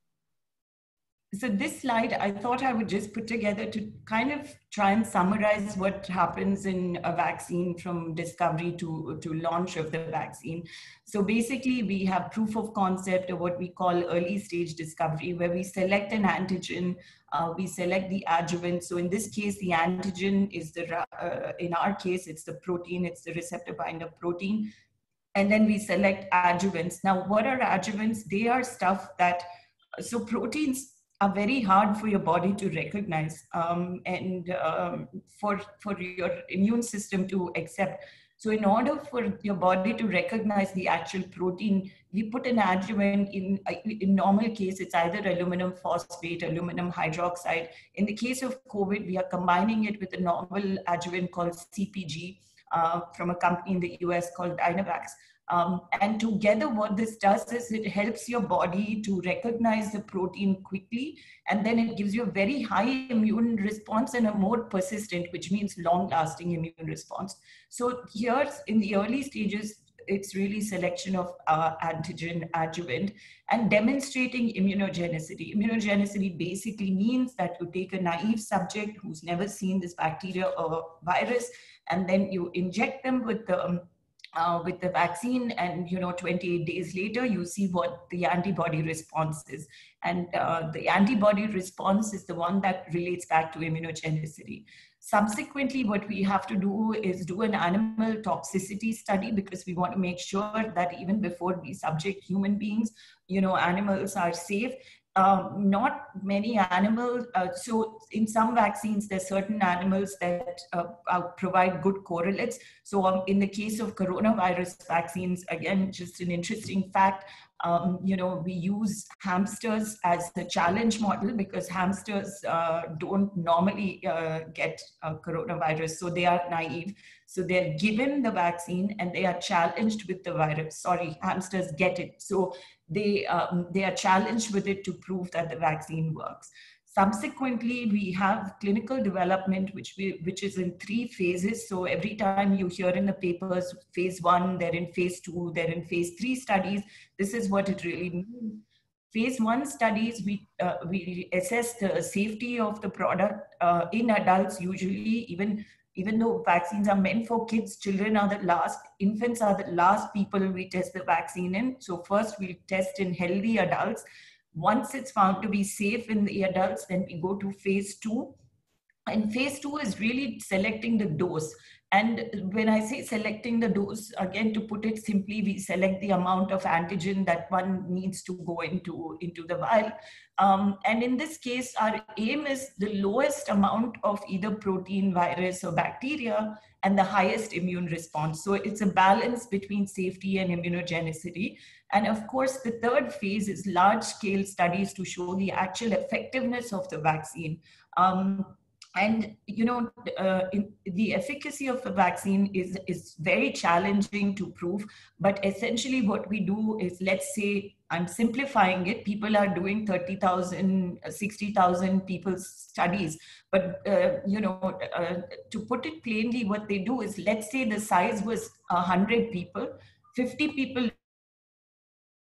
so this slide, I thought I would just put together to kind of try and summarize what happens in a vaccine from discovery to, to launch of the vaccine. So basically we have proof of concept, or what we call early stage discovery, where we select an antigen, uh, we select the adjuvant. So in this case, the antigen is the, uh, in our case, it's the protein, it's the receptor binder protein. And then we select adjuvants. Now, what are adjuvants? They are stuff that, so proteins are very hard for your body to recognize um, and um, for, for your immune system to accept. So in order for your body to recognize the actual protein, we put an adjuvant in, in normal case, it's either aluminum phosphate, aluminum hydroxide. In the case of COVID, we are combining it with a novel adjuvant called C P G uh, from a company in the U S called Dynavax. Um, and together what this does is it helps your body to recognize the protein quickly, and then it gives you a very high immune response and a more persistent, which means long-lasting immune response. So here in the early stages, it's really selection of uh, antigen adjuvant and demonstrating immunogenicity. Immunogenicity basically means that you take a naive subject who's never seen this bacteria or virus, and then you inject them with the um, Uh, with the vaccine, and you know, twenty-eight days later you see what the antibody response is, and uh, the antibody response is the one that relates back to immunogenicity. Subsequently, what we have to do is do an animal toxicity study, because we want to make sure that even before we subject human beings, you know, animals are safe. Um, not many animals, uh, so in some vaccines, there's certain animals that uh, uh, provide good correlates. So um, in the case of coronavirus vaccines, again, just an interesting fact, um, you know, we use hamsters as the challenge model, because hamsters uh, don't normally uh, get uh, coronavirus, so they are naive. So they're given the vaccine and they are challenged with the virus. Sorry, hamsters get it. So they, um, they are challenged with it to prove that the vaccine works. Subsequently, we have clinical development, which, we, which is in three phases. So every time you hear in the papers, phase one, they're in phase two, they're in phase three studies. This is what it really means. Phase one studies, we, uh, we assess the safety of the product uh, in adults usually, even Even though vaccines are meant for kids, children are the last, infants are the last people we test the vaccine in. So first we'll test in healthy adults. Once it's found to be safe in the adults, then we go to phase two. And phase two is really selecting the dose. And when I say selecting the dose, again, to put it simply, we select the amount of antigen that one needs to go into, into the vial. Um, and in this case, our aim is the lowest amount of either protein, virus, or bacteria, and the highest immune response. So it's a balance between safety and immunogenicity. And of course, the third phase is large-scale studies to show the actual effectiveness of the vaccine. Um, And, you know, uh, in, the efficacy of the vaccine is, is very challenging to prove. But essentially what we do is, let's say, I'm simplifying it, people are doing thirty thousand, sixty thousand people's studies. But, uh, you know, uh, to put it plainly, what they do is, let's say the size was one hundred people, fifty people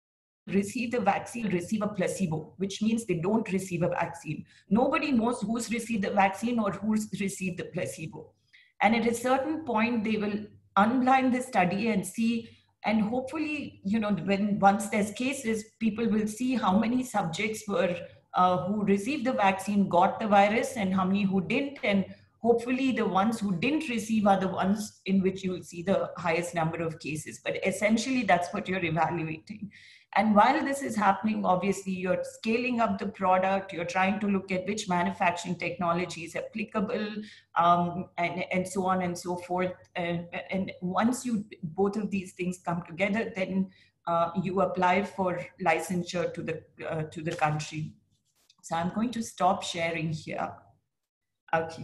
receive the vaccine receive a placebo, which means they don't receive a vaccine. Nobody knows who's received the vaccine or who's received the placebo. And at a certain point, they will unblind the study and see, and hopefully, you know, when once there's cases, people will see how many subjects were uh, who received the vaccine got the virus and how many who didn't. And hopefully the ones who didn't receive are the ones in which you'll see the highest number of cases. But essentially, that's what you're evaluating. And while this is happening, obviously, you're scaling up the product, you're trying to look at which manufacturing technology is applicable, um, and, and so on and so forth. And, and once you both of these things come together, then uh, you apply for licensure to the, uh, to the country. So I'm going to stop sharing here. Okay.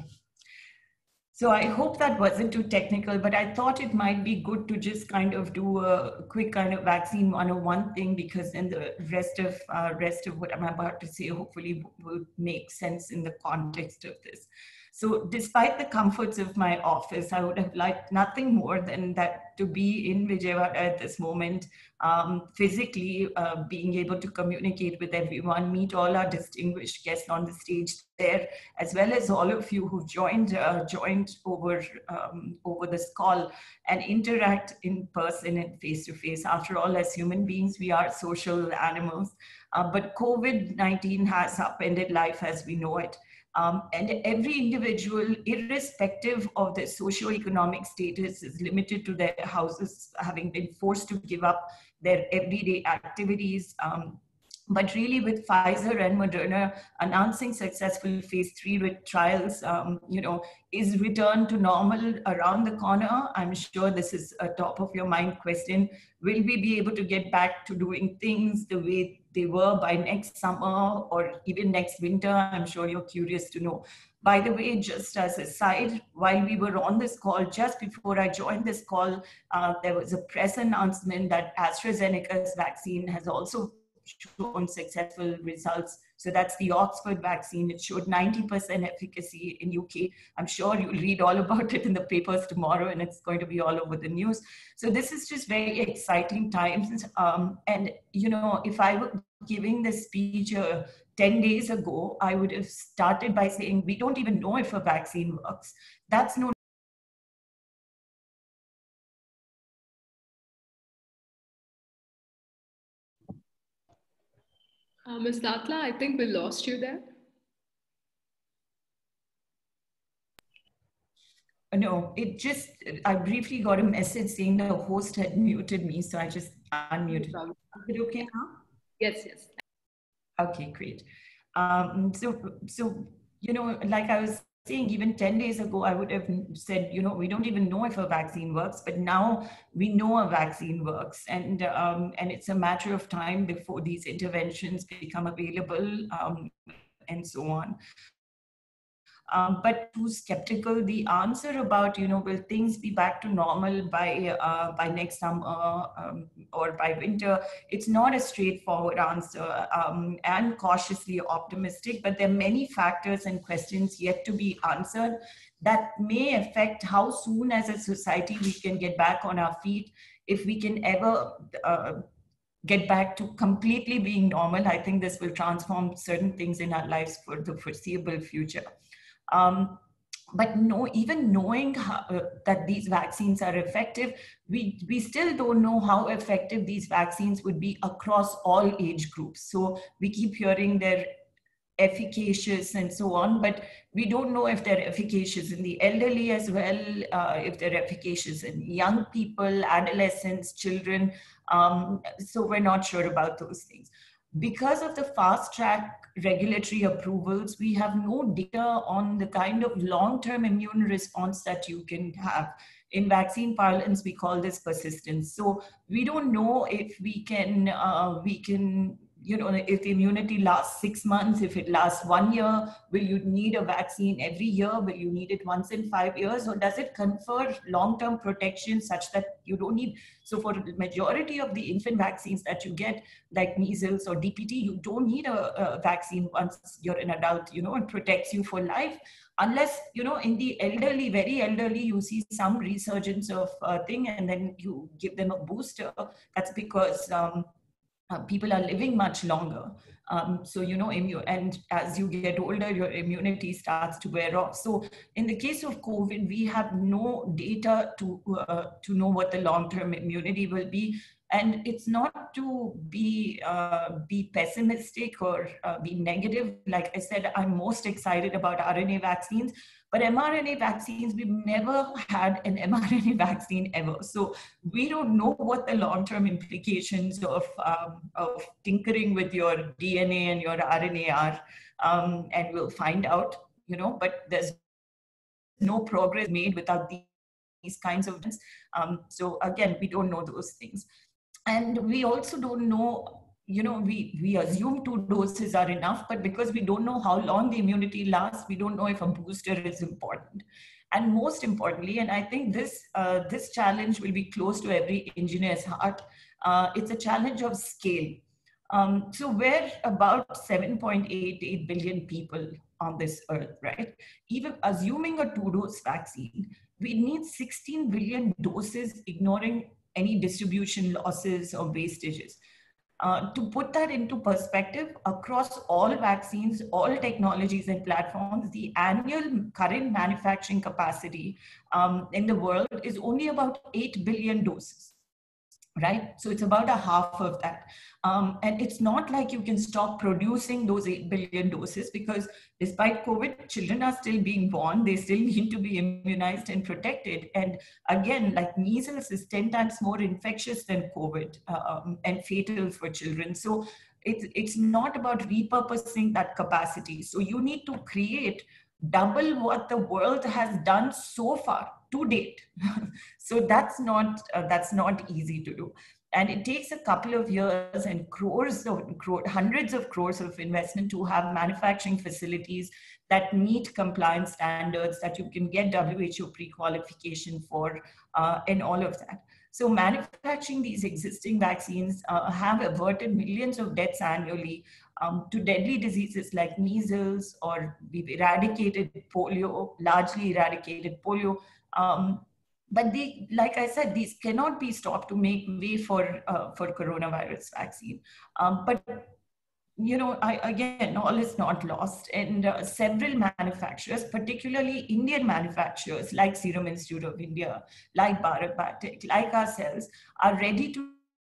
So I hope that wasn't too technical, but I thought it might be good to just kind of do a quick kind of vaccine one oh one thing, because then the rest of uh, rest of what I'm about to say hopefully will make sense in the context of this. So despite the comforts of my office, I would have liked nothing more than that to be in Vijayawada at this moment, um, physically uh, being able to communicate with everyone, meet all our distinguished guests on the stage there, as well as all of you who joined uh, joined over um, over this call, and interact in person and face to face. After all, as human beings, we are social animals. Uh, but COVID nineteen has upended life as we know it. Um, and every individual, irrespective of their socioeconomic status, is limited to their houses, having been forced to give up their everyday activities. Um, But really, with Pfizer and Moderna announcing successful phase three trials, um, you know, is return to normal around the corner? I'm sure this is a top of your mind question. Will we be able to get back to doing things the way they were by next summer or even next winter? I'm sure you're curious to know. By the way, just as a side, while we were on this call, just before I joined this call, uh, there was a press announcement that AstraZeneca's vaccine has also shown successful results. So that's the Oxford vaccine. It showed ninety percent efficacy in U K. I'm sure you'll read all about it in the papers tomorrow, and it's going to be all over the news. So this is just very exciting times. Um, and, you know, if I were giving this speech uh, ten days ago, I would have started by saying, we don't even know if a vaccine works. That's no Uh, Miz Datla, I think we lost you there. No, it just, I briefly got a message saying the host had muted me, so I just unmuted. No problem. Is it okay now? Yes, yes. Okay, great. Um, so, so, you know, like I was saying, even ten days ago, I would have said, you know, we don't even know if a vaccine works, but now we know a vaccine works. And, um, and it's a matter of time before these interventions become available, um, and so on. Um, but too skeptical. The answer about, you know, will things be back to normal by uh, by next summer um, or by winter? It's not a straightforward answer, um, and cautiously optimistic, but there are many factors and questions yet to be answered that may affect how soon as a society we can get back on our feet, if we can ever uh, get back to completely being normal. I think this will transform certain things in our lives for the foreseeable future. Um, but no, even knowing how, uh, that these vaccines are effective, we, we still don't know how effective these vaccines would be across all age groups. So we keep hearing they're efficacious and so on, but we don't know if they're efficacious in the elderly as well, uh, if they're efficacious in young people, adolescents, children. Um, so we're not sure about those things. Because of the fast track regulatory approvals, we have no data on the kind of long-term immune response that you can have. In vaccine parlance, we call this persistence. So we don't know if we can, uh, we can, you know, if the immunity lasts six months, if it lasts one year, will you need a vaccine every year? Will you need it once in five years? Or does it confer long-term protection such that you don't need? So for the majority of the infant vaccines that you get, like measles or D P T, you don't need a, a vaccine once you're an adult, you know, it protects you for life. Unless, you know, in the elderly, very elderly, you see some resurgence of uh, thing, and then you give them a booster. That's because, um, uh, people are living much longer. Um, so, you know, and as you get older, your immunity starts to wear off. So in the case of COVID, we have no data to, uh, to know what the long-term immunity will be. And it's not to be, uh, be pessimistic or uh, be negative. Like I said, I'm most excited about R N A vaccines, but mRNA vaccines, we've never had an mRNA vaccine ever. So we don't know what the long-term implications of, um, of tinkering with your D N A and your R N A are, um, and we'll find out, you know, but there's no progress made without these, these kinds of things. Um, so again, we don't know those things. And we also don't know, you know, we, we assume two doses are enough, but because we don't know how long the immunity lasts, we don't know if a booster is important. And most importantly, and I think this, uh, this challenge will be close to every engineer's heart, uh, it's a challenge of scale. Um, so we're about seven point eight eight billion people on this earth, right? Even assuming a two-dose vaccine, we need sixteen billion doses, ignoring any distribution losses or wastages. Uh, to put that into perspective, across all vaccines, all technologies and platforms, the annual current manufacturing capacity um, in the world is only about eight billion doses. Right? So it's about a half of that. Um, and it's not like you can stop producing those eight billion doses, because despite COVID, children are still being born. They still need to be immunized and protected. And again, like measles is ten times more infectious than COVID um, and fatal for children. So it's, it's not about repurposing that capacity. So you need to create double what the world has done so far to date. So that's not uh, that's not easy to do, and it takes a couple of years and crores of crore, hundreds of crores of investment to have manufacturing facilities that meet compliance standards, that you can get W H O pre-qualification for, uh, and all of that. So manufacturing these existing vaccines uh, have averted millions of deaths annually um, to deadly diseases like measles, or we've eradicated polio, largely eradicated polio. Um, but they, like I said, these cannot be stopped to make way for, uh, for coronavirus vaccine. Um, but you know, I, again, all is not lost. And uh, several manufacturers, particularly Indian manufacturers like Serum Institute of India, like Bharat Biotech, like ourselves, are ready to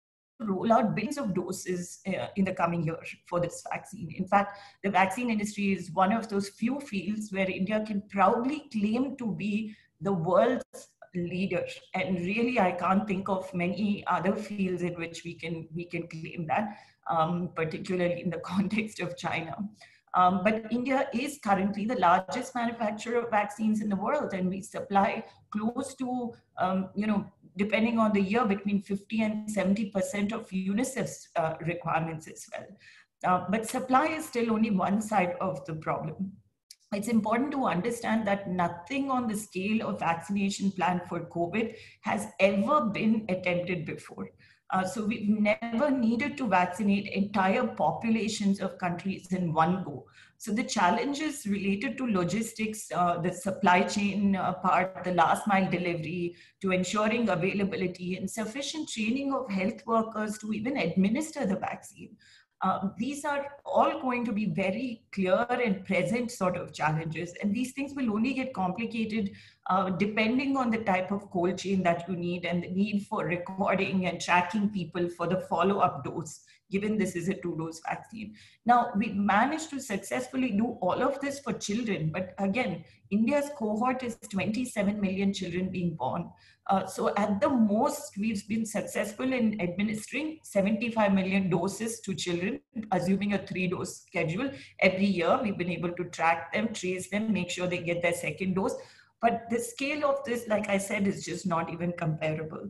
roll out billions of doses uh, in the coming year for this vaccine. In fact, the vaccine industry is one of those few fields where India can proudly claim to be the world's leader. And really, I can't think of many other fields in which we can, we can claim that. Um, particularly in the context of China. Um, but India is currently the largest manufacturer of vaccines in the world, and we supply close to, um, you know, depending on the year, between fifty and seventy percent of UNICEF's uh, requirements as well. Uh, but supply is still only one side of the problem. It's important to understand that nothing on the scale of vaccination plan for COVID has ever been attempted before. Uh, so we've never needed to vaccinate entire populations of countries in one go. So the challenges related to logistics, uh, the supply chain uh, part, the last mile delivery, to ensuring availability and sufficient training of health workers to even administer the vaccine. Um, these are all going to be very clear and present sort of challenges. And these things will only get complicated uh, depending on the type of cold chain that you need and the need for recording and tracking people for the follow-up dose, given this is a two-dose vaccine. Now, we managed to successfully do all of this for children. But again, India's cohort is twenty-seven million children being born. Uh, so at the most, we've been successful in administering seventy-five million doses to children, assuming a three-dose schedule. Every year, we've been able to track them, trace them, make sure they get their second dose. But the scale of this, like I said, is just not even comparable.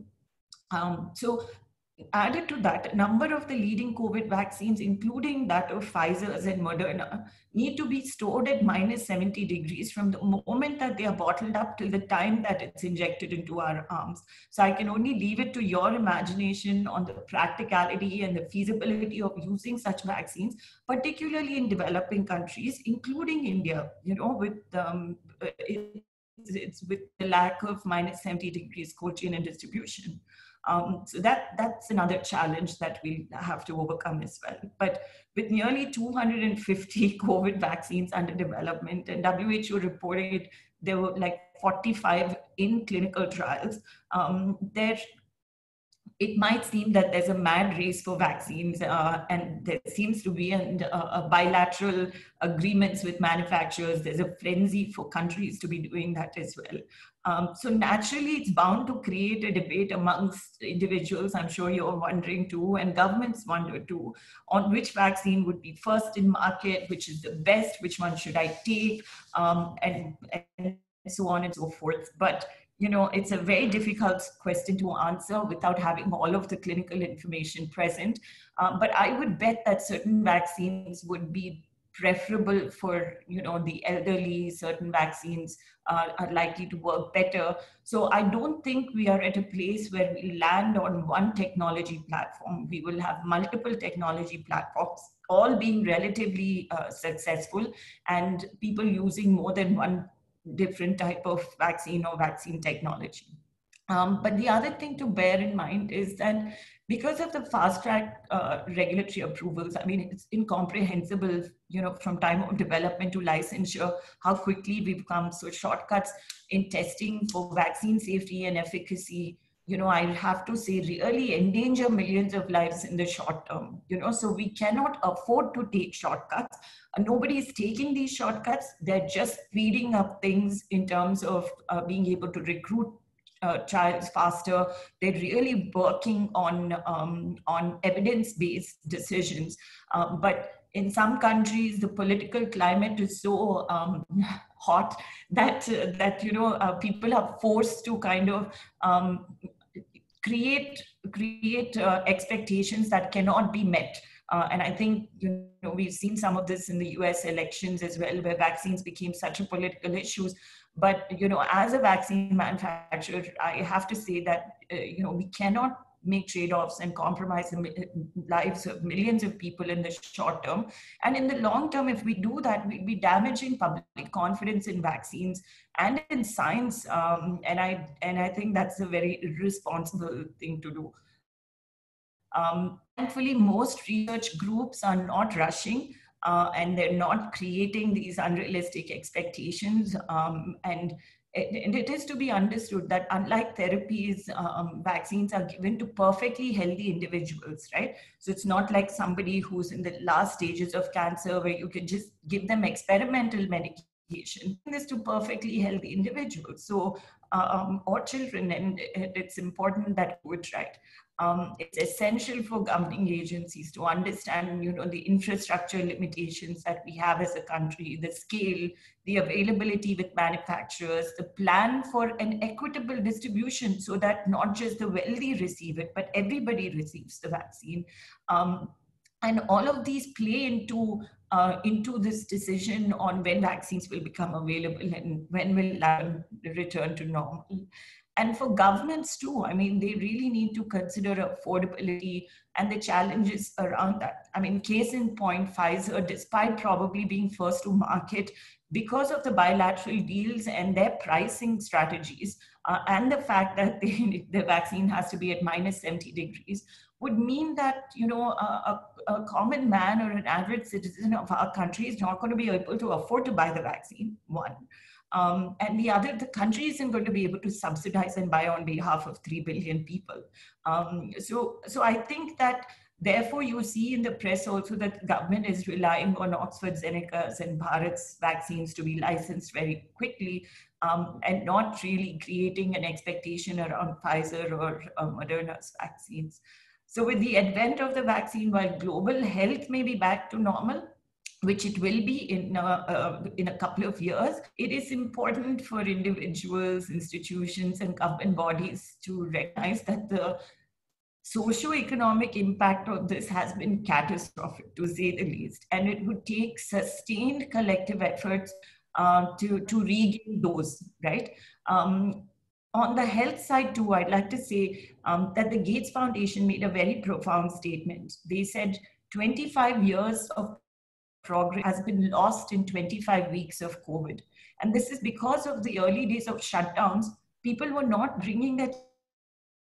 Um, so added to that, a number of the leading COVID vaccines, including that of Pfizer's and Moderna, need to be stored at minus seventy degrees from the moment that they are bottled up till the time that it's injected into our arms. So I can only leave it to your imagination on the practicality and the feasibility of using such vaccines, particularly in developing countries, including India, you know, with um, it, it's with the lack of minus seventy degrees cold chain and distribution. Um, so that, that's another challenge that we'll have to overcome as well. But with nearly two hundred fifty COVID vaccines under development, and W H O reported there were like forty-five in clinical trials, um, there it might seem that there's a mad race for vaccines, uh, and there seems to be an, a, a bilateral agreements with manufacturers. There's a frenzy for countries to be doing that as well. Um, so naturally, it's bound to create a debate amongst individuals. I'm sure you're wondering too, and governments wonder too, on which vaccine would be first in market, which is the best, which one should I take, um, and, and so on and so forth. But you know, it's a very difficult question to answer without having all of the clinical information present. Um, but I would bet that certain vaccines would be preferable for, you know, the elderly. Certain vaccines uh, are likely to work better. So I don't think we are at a place where we land on one technology platform. We will have multiple technology platforms, all being relatively uh, successful, and people using more than one different type of vaccine or vaccine technology. Um, but the other thing to bear in mind is that because of the fast track uh, regulatory approvals, I mean, it's incomprehensible, you know, from time of development to licensure, how quickly we've come. So shortcuts in testing for vaccine safety and efficacy, you know, I have to say really endanger millions of lives in the short term, you know, so we cannot afford to take shortcuts. Uh, nobody is taking these shortcuts. They're just speeding up things in terms of uh, being able to recruit uh, trials faster. They're really working on, um, on evidence-based decisions. Uh, but in some countries, the political climate is so um, hot that, uh, that you know, uh, people are forced to kind of um, create, create uh, expectations that cannot be met. Uh, and I think, you know, we've seen some of this in the U S elections as well, where vaccines became such a political issue. But, you know, as a vaccine manufacturer, I have to say that, uh, you know, we cannot make trade-offs and compromise the lives of millions of people in the short term. And in the long term, if we do that, we'll be damaging public confidence in vaccines and in science. Um, and, I, and I think that's a very irresponsible thing to do. Um, thankfully, most research groups are not rushing uh, and they're not creating these unrealistic expectations. Um, and, it, and it is to be understood that unlike therapies, um, vaccines are given to perfectly healthy individuals, right? So it's not like somebody who's in the last stages of cancer where you can just give them experimental medication. This to perfectly healthy individuals, so um, or children, and it's important that we do it right. Um, it's essential for governing agencies to understand, you know, the infrastructure limitations that we have as a country, the scale, the availability with manufacturers, the plan for an equitable distribution so that not just the wealthy receive it, but everybody receives the vaccine. Um, and all of these play into uh, into this decision on when vaccines will become available and when will return to normal. And for governments too, I mean, they really need to consider affordability and the challenges around that. I mean, case in point, Pfizer, despite probably being first to market, because of the bilateral deals and their pricing strategies, uh, and the fact that they, the vaccine has to be at minus seventy degrees, would mean that, you know, a, a, a common man or an average citizen of our country is not going to be able to afford to buy the vaccine, one. Um, and the other, the country isn't going to be able to subsidize and buy on behalf of three billion people. Um, so, so I think that, therefore, you see in the press also that the government is relying on Oxford Zeneca's and Bharat's vaccines to be licensed very quickly, um, and not really creating an expectation around Pfizer or uh, Moderna's vaccines. So with the advent of the vaccine, while global health may be back to normal, which it will be in, uh, uh, in a couple of years, it is important for individuals, institutions, and government bodies to recognize that the socio-economic impact of this has been catastrophic, to say the least, and it would take sustained collective efforts uh, to, to regain those, right? Um, on the health side too, I'd like to say um, that the Gates Foundation made a very profound statement. They said twenty-five years of progress has been lost in twenty-five weeks of COVID. And this is because of the early days of shutdowns. People were not bringing their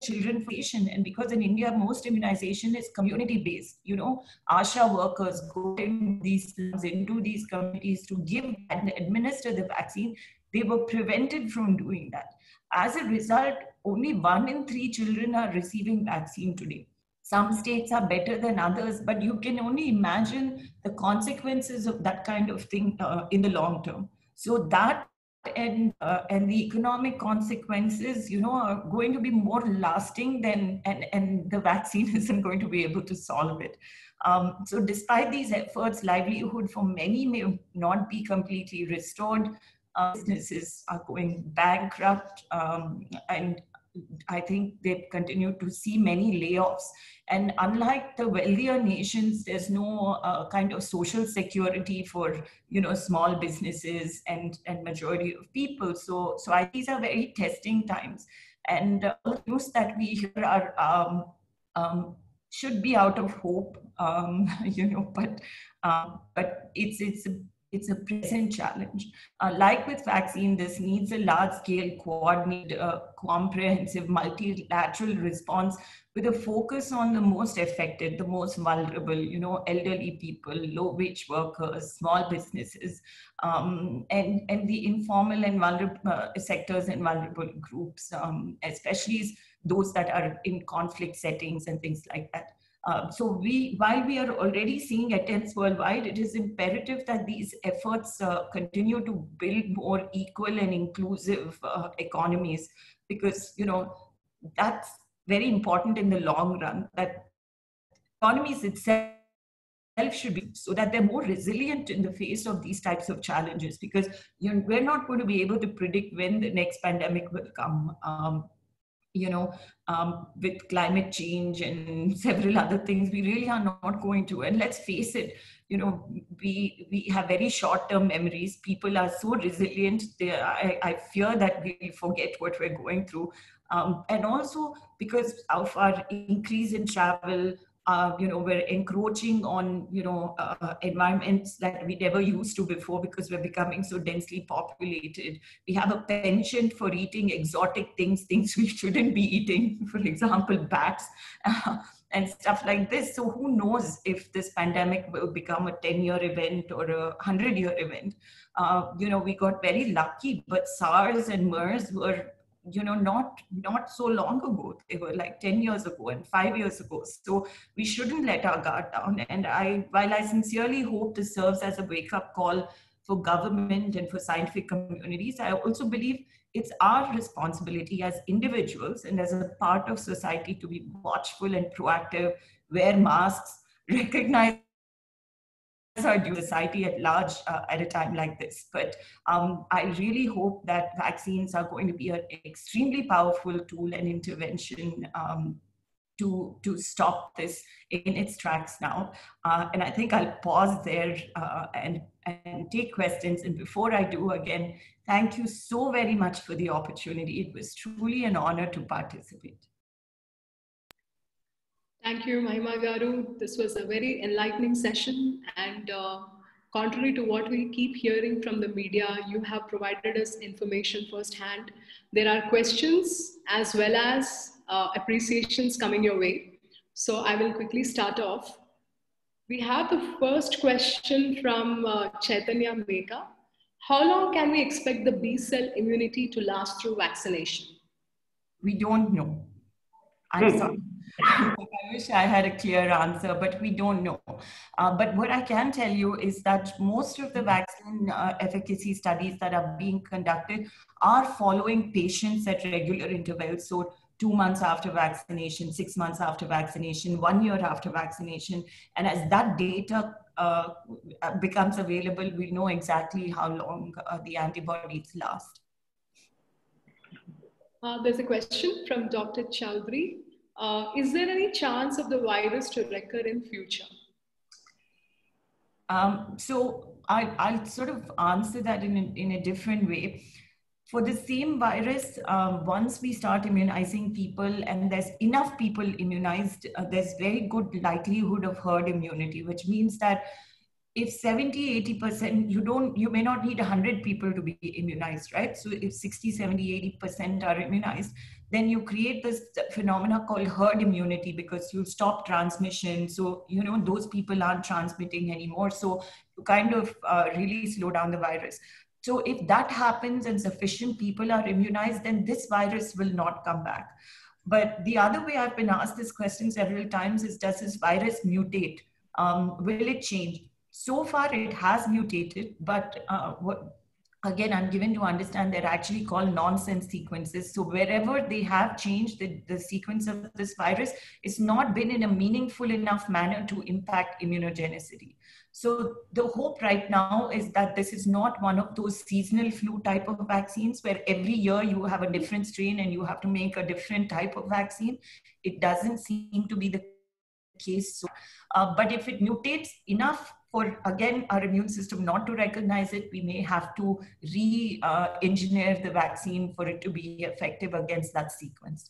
children patient. And because in India, most immunization is community-based. You know, ASHA workers go in these slums, into these communities to give and administer the vaccine. They were prevented from doing that. As a result, only one in three children are receiving vaccine today. Some states are better than others, but you can only imagine the consequences of that kind of thing uh, in the long term. So that and uh, and the economic consequences, you know, are going to be more lasting than, and, and the vaccine isn't going to be able to solve it. Um, so despite these efforts, livelihood for many may not be completely restored. Uh, businesses are going bankrupt, um, and I think they've continued to see many layoffs. And unlike the wealthier nations, there's no uh, kind of social security for, you know, small businesses and, and majority of people. So, so I, these are very testing times. And uh, all the news that we hear are, um, um, should be out of hope, um, you know, but, um, but it's, it's a It's a present challenge. Uh, like with vaccine, this needs a large-scale, coordinated, uh, comprehensive, multilateral response with a focus on the most affected, the most vulnerable, you know, elderly people, low-wage workers, small businesses, um, and, and the informal and vulnerable uh, sectors and vulnerable groups, um, especially those that are in conflict settings and things like that. Uh, so we, while we are already seeing attempts worldwide, it is imperative that these efforts uh, continue to build more equal and inclusive uh, economies, because, you know, that's very important in the long run, that economies itself should be so that they're more resilient in the face of these types of challenges, because, you know, we're not going to be able to predict when the next pandemic will come. Um, you know, um, with climate change and several other things, we really are not going to. And let's face it, you know, we we have very short-term memories. People are so resilient. They, I, I fear that we forget what we're going through. Um, and also because of our increase in travel, Uh, you know, we're encroaching on, you know, uh, environments that we never used to before because we're becoming so densely populated. We have a penchant for eating exotic things, things we shouldn't be eating, for example, bats uh, and stuff like this. So who knows if this pandemic will become a ten-year event or a hundred-year event. Uh, you know, we got very lucky, but SARS and MERS were, you know, not not so long ago. They were like ten years ago and five years ago. So we shouldn't let our guard down. And I, while I sincerely hope this serves as a wake-up call for government and for scientific communities, I also believe it's our responsibility as individuals and as a part of society to be watchful and proactive, wear masks, recognize our due society at large uh, at a time like this. But um, I really hope that vaccines are going to be an extremely powerful tool and intervention um, to, to stop this in its tracks now. Uh, and I think I'll pause there uh, and, and take questions. And before I do, again, thank you so very much for the opportunity. It was truly an honor to participate. Thank you, Mahima Garu. This was a very enlightening session, and uh, contrary to what we keep hearing from the media, you have provided us information firsthand. There are questions as well as uh, appreciations coming your way. So I will quickly start off. We have the first question from uh, Chaitanya Meka. How long can we expect the B-cell immunity to last through vaccination? We don't know. I'm sorry. I wish I had a clear answer, but we don't know. Uh, but what I can tell you is that most of the vaccine uh, efficacy studies that are being conducted are following patients at regular intervals. So two months after vaccination, six months after vaccination, one year after vaccination. And as that data uh, becomes available, we know exactly how long uh, the antibodies last. Uh, there's a question from Doctor Chowdhury. Uh, is there any chance of the virus to recur in future? Um, so I, I'll sort of answer that in a, in a different way. For the same virus, um, once we start immunizing people and there's enough people immunized, uh, there's very good likelihood of herd immunity, which means that if seventy, eighty percent, you don't, you may not need one hundred people to be immunized, right? So if sixty, seventy, eighty percent are immunized, then you create this phenomena called herd immunity, because you stop transmission. So, you know, those people aren't transmitting anymore. So you kind of uh, really slow down the virus. So if that happens and sufficient people are immunized, then this virus will not come back. But the other way I've been asked this question several times is, does this virus mutate? Um, will it change? So far, it has mutated, but uh, what, again, I'm given to understand they're actually called nonsense sequences. So wherever they have changed the, the sequence of this virus, it's not been in a meaningful enough manner to impact immunogenicity. So the hope right now is that this is not one of those seasonal flu type of vaccines where every year you have a different strain and you have to make a different type of vaccine. It doesn't seem to be the case. So, uh, but if it mutates enough for, again, our immune system not to recognize it, we may have to re-engineer uh, the vaccine for it to be effective against that sequence.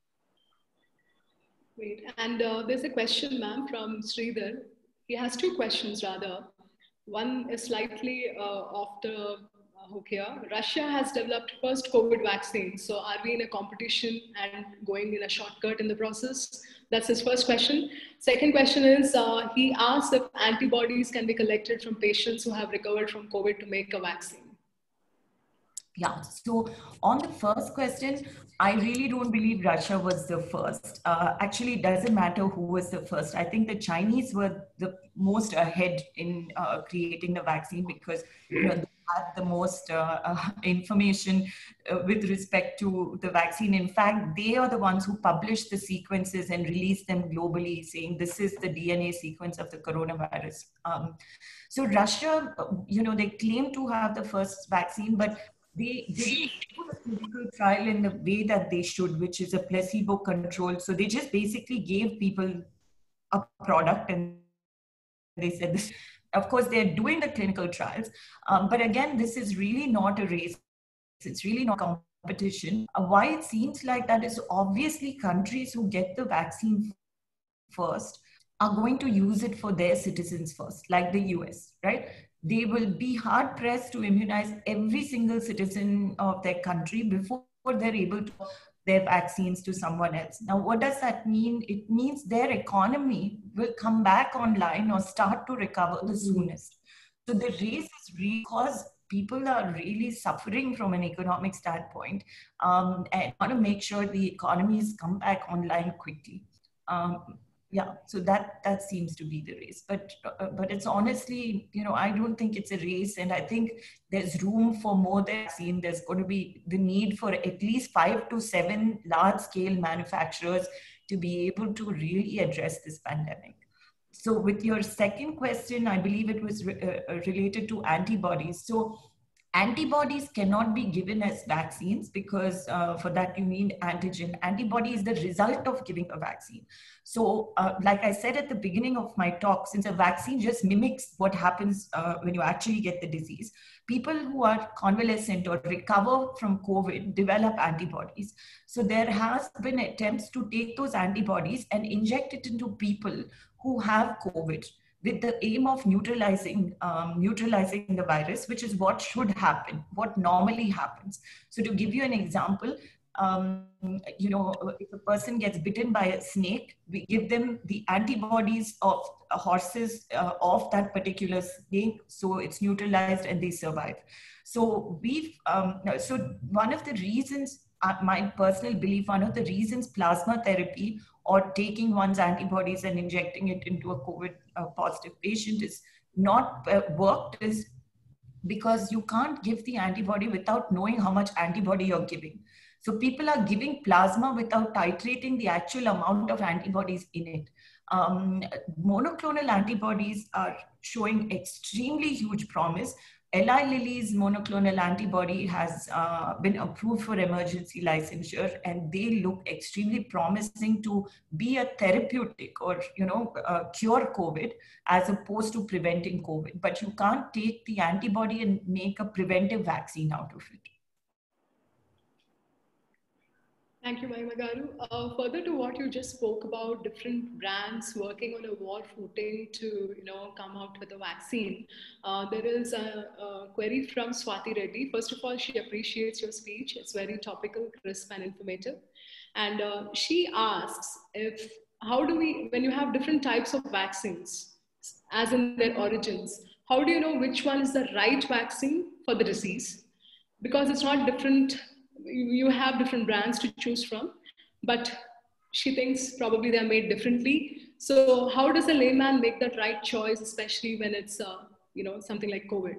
Great. And uh, there's a question, ma'am, from Sridhar. He has two questions rather. One is slightly uh, off the hook here. Russia has developed first COVID vaccine. So are we in a competition and going in a shortcut in the process? That's his first question. Second question is, uh, he asks if antibodies can be collected from patients who have recovered from COVID to make a vaccine. Yeah, so on the first question, I really don't believe Russia was the first. Uh, actually, it doesn't matter who was the first. I think the Chinese were the most ahead in uh, creating the vaccine because you know, they had the most uh, uh, information uh, with respect to the vaccine. In fact, they are the ones who published the sequences and released them globally, saying this is the D N A sequence of the coronavirus. Um, so Russia, you know, they claim to have the first vaccine, but They, they didn't do the clinical trial in the way that they should, which is a placebo control. So they just basically gave people a product and they said this. Of course, they're doing the clinical trials. Um, but again, this is really not a race. It's really not competition. Uh, why it seems like that is obviously countries who get the vaccine first are going to use it for their citizens first, like the U S, right? They will be hard pressed to immunize every single citizen of their country before they're able to their vaccines to someone else. Now, what does that mean? It means their economy will come back online or start to recover the soonest. So the race is really because people are really suffering from an economic standpoint um, and want to make sure the economies come back online quickly. Um, Yeah, so that that seems to be the race, but uh, but it's honestly, you know, I don't think it's a race, and I think there's room for more than vaccine. There's going to be the need for at least five to seven large-scale manufacturers to be able to really address this pandemic. So, with your second question, I believe it was re uh, related to antibodies. So. Antibodies cannot be given as vaccines because uh, for that you need antigen. Antibody is the result of giving a vaccine. So uh, like I said at the beginning of my talk, since a vaccine just mimics what happens uh, when you actually get the disease, people who are convalescent or recover from COVID develop antibodies. So there has been attempts to take those antibodies and inject it into people who have COVID, with the aim of neutralizing, um, neutralizing the virus, which is what should happen, what normally happens. So to give you an example, um, you know, if a person gets bitten by a snake, we give them the antibodies of horses uh, of that particular snake, so it's neutralized and they survive. So we've, um, so one of the reasons, uh, my personal belief, one of the reasons plasma therapy or taking one's antibodies and injecting it into a COVID uh, positive patient is not uh, worked is because you can't give the antibody without knowing how much antibody you're giving. So people are giving plasma without titrating the actual amount of antibodies in it. Um, monoclonal antibodies are showing extremely huge promise. Eli Lilly's monoclonal antibody has uh, been approved for emergency licensure, and they look extremely promising to be a therapeutic or, you know, uh, cure COVID as opposed to preventing COVID. But you can't take the antibody and make a preventive vaccine out of it. Thank you, Mahima Garu. Uh, further to what you just spoke about, different brands working on a war footing to, you know, come out with a vaccine. Uh, there is a, a query from Swati Reddy. First of all, she appreciates your speech. It's very topical, crisp, and informative. And uh, she asks if how do we, when you have different types of vaccines, as in their origins, how do you know which one is the right vaccine for the disease? Because it's not different, you have different brands to choose from, but she thinks probably they're made differently. So how does a layman make that right choice, especially when it's uh, you know, something like COVID?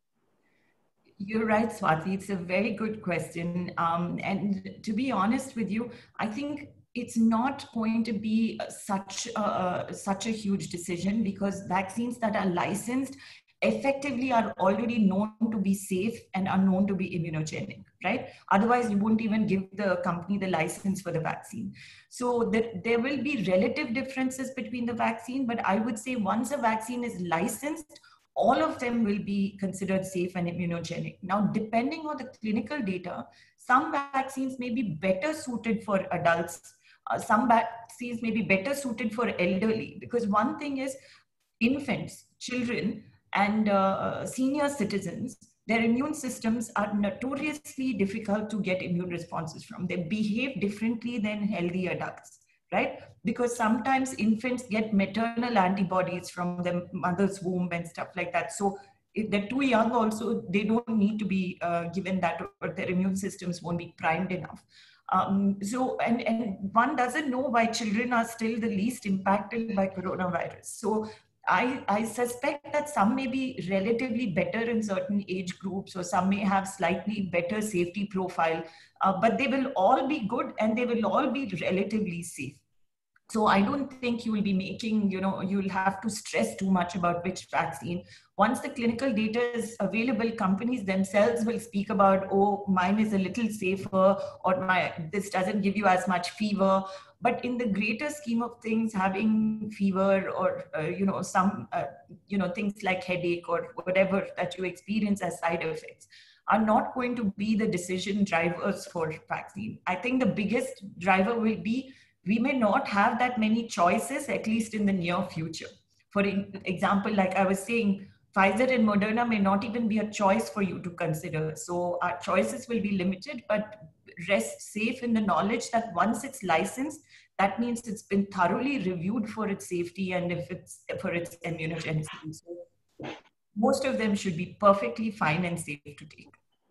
You're right, Swati. It's a very good question. Um, and to be honest with you, I think it's not going to be such a, such a huge decision, because vaccines that are licensed effectively are already known to be safe and are known to be immunogenic, right? Otherwise, you wouldn't even give the company the license for the vaccine. So there, there will be relative differences between the vaccine, but I would say once a vaccine is licensed, all of them will be considered safe and immunogenic. Now, depending on the clinical data, some vaccines may be better suited for adults. Uh, some vaccines may be better suited for elderly, because one thing is infants, children, and uh, senior citizens, their immune systems are notoriously difficult to get immune responses from. They behave differently than healthy adults, right? Because sometimes infants get maternal antibodies from their mother's womb and stuff like that. So if they're too young also, they don't need to be uh, given that, or their immune systems won't be primed enough. Um, so, and, and one doesn't know why children are still the least impacted by coronavirus. So I, I suspect that some may be relatively better in certain age groups, or some may have slightly better safety profile, uh, but they will all be good and they will all be relatively safe. So I don't think you will be making, you know, you'll have to stress too much about which vaccine. Once the clinical data is available, companies themselves will speak about, oh, mine is a little safer, or my this doesn't give you as much fever. But in the greater scheme of things, having fever or, uh, you know, some, uh, you know, things like headache or whatever that you experience as side effects are not going to be the decision drivers for vaccine. I think the biggest driver will be, we may not have that many choices, at least in the near future. For example, like I was saying, Pfizer and Moderna may not even be a choice for you to consider. So our choices will be limited, but rest safe in the knowledge that once it's licensed, that means it's been thoroughly reviewed for its safety and if it's for its immunogenicity. So most of them should be perfectly fine and safe to take.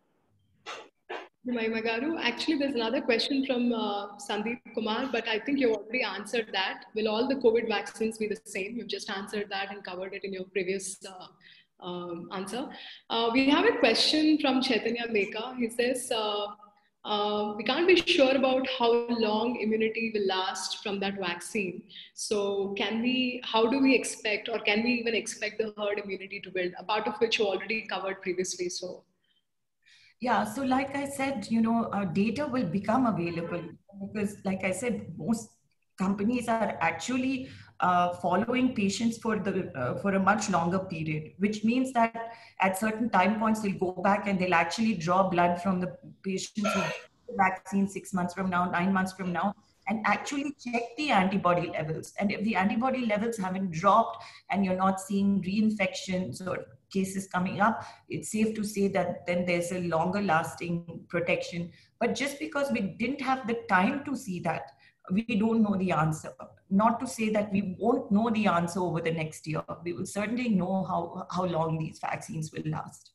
Mahima Garu, actually, there's another question from uh, Sandeep Kumar, but I think you already answered that. Will all the COVID vaccines be the same? You've just answered that and covered it in your previous uh, um, answer. Uh, we have a question from Chaitanya Meka. He says, uh, uh, we can't be sure about how long immunity will last from that vaccine. So can we, how do we expect, or can we even expect the herd immunity to build, a part of which you already covered previously? So. Yeah, so like I said, you know, uh, data will become available because, like I said, most companies are actually uh, following patients for the uh, for a much longer period, which means that at certain time points they'll go back and they'll actually draw blood from the patients who get the vaccine six months from now, nine months from now, and actually check the antibody levels. And if the antibody levels haven't dropped and you're not seeing reinfections or cases coming up, it's safe to say that then there's a longer lasting protection. But just because we didn't have the time to see that, we don't know the answer. Not to say that we won't know the answer over the next year. We will certainly know how, how long these vaccines will last.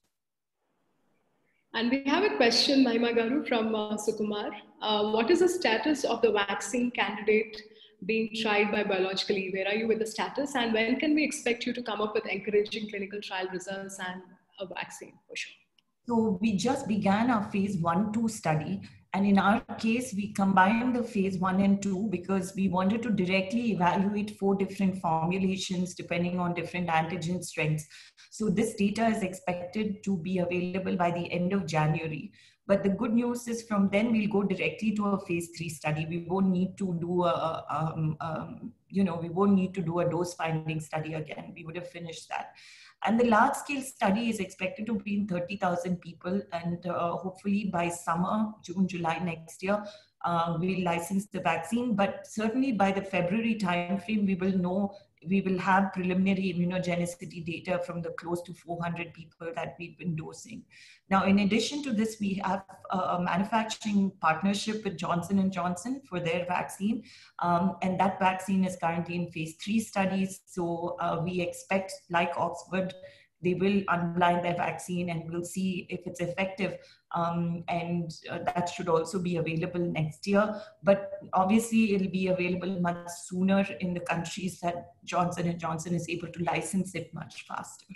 And we have a question, Mahima Garu, from uh, Sukumar. Uh, what is the status of the vaccine candidate being tried by Biologically? Where are you with the status? And when can we expect you to come up with encouraging clinical trial results and a vaccine for sure? So we just began our phase one, two study. And in our case, we combined the phase one and two because we wanted to directly evaluate four different formulations depending on different antigen strengths. So this data is expected to be available by the end of January. But the good news is from then we'll go directly to a phase three study. We won't need to do a, um, um, you know, we won't need to do a dose finding study again. We would have finished that. And the large scale study is expected to be in thirty thousand people. And uh, hopefully by summer, June, July next year, uh, we'll license the vaccine. But certainly by the February timeframe, we will know, we will have preliminary immunogenicity data from the close to four hundred people that we've been dosing. Now, in addition to this, we have a manufacturing partnership with Johnson and Johnson for their vaccine. Um, and that vaccine is currently in phase three studies. So uh, we expect, like Oxford, they will unblind their vaccine and we'll see if it's effective. Um, and uh, that should also be available next year. But obviously it'll be available much sooner in the countries that Johnson and Johnson is able to license it much faster.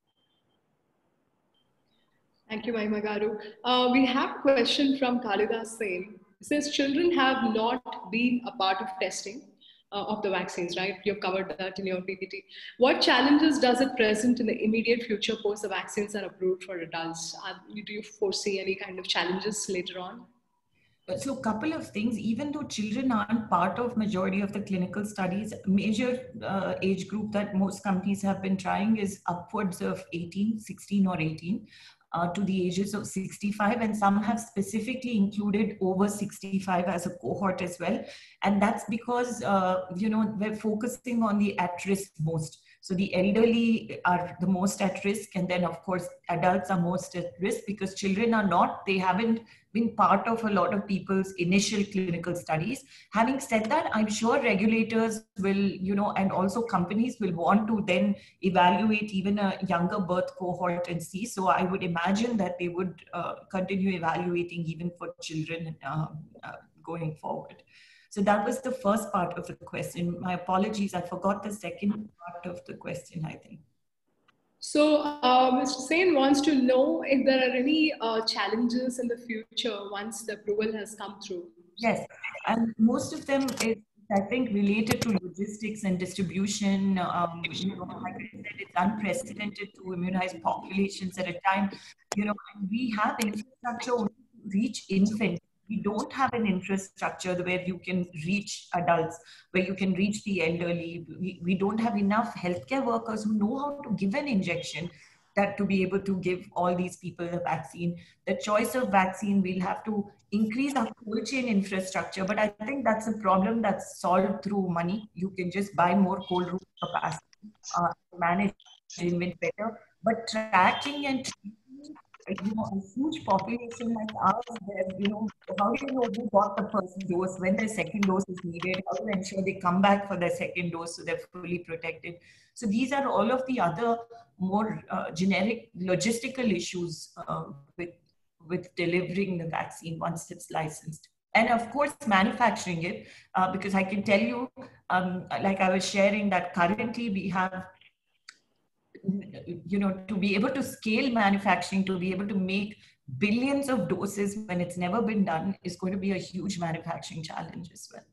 Thank you, Mahima Garu. Uh, we have a question from Kalidas Sen. It says, children have not been a part of testing uh, of the vaccines, right? You've covered that in your P P T. What challenges does it present in the immediate future post the vaccines are approved for adults? Uh, do you foresee any kind of challenges later on? So a couple of things, even though children aren't part of majority of the clinical studies, major uh, age group that most companies have been trying is upwards of eighteen, sixteen or eighteen. Uh, to the ages of sixty-five, and some have specifically included over sixty-five as a cohort as well. And that's because, uh, you know, we're focusing on the at-risk most. So the elderly are the most at risk, and then of course adults are most at risk because children are not, they haven't been part of a lot of people's initial clinical studies. Having said that, I'm sure regulators will, you know, and also companies will want to then evaluate even a younger birth cohort and see. So I would imagine that they would uh, continue evaluating even for children uh, uh, going forward. So that was the first part of the question. My apologies, I forgot the second part of the question, I think. So uh, Mister Sen wants to know if there are any uh, challenges in the future once the approval has come through. Yes, and most of them is, I think, related to logistics and distribution. Um, you know, like I said, it's unprecedented to immunize populations at a time. You know, we have infrastructure to reach infants. We don't have an infrastructure where you can reach adults, where you can reach the elderly. We, we don't have enough healthcare workers who know how to give an injection that to be able to give all these people a vaccine. The choice of vaccine, we'll have to increase our cold chain infrastructure, but I think that's a problem that's solved through money. You can just buy more cold room capacity, uh, manage inventory better, but tracking and treatment, you know, a huge population like ours, where, you know, how do you know who got the first dose, when their second dose is needed, how to ensure they come back for their second dose so they're fully protected. So these are all of the other more uh, generic logistical issues uh, with, with delivering the vaccine once it's licensed. And of course, manufacturing it, uh, because I can tell you, um, like I was sharing, that currently we have, you know, to be able to scale manufacturing, to be able to make billions of doses when it's never been done is going to be a huge manufacturing challenge as well.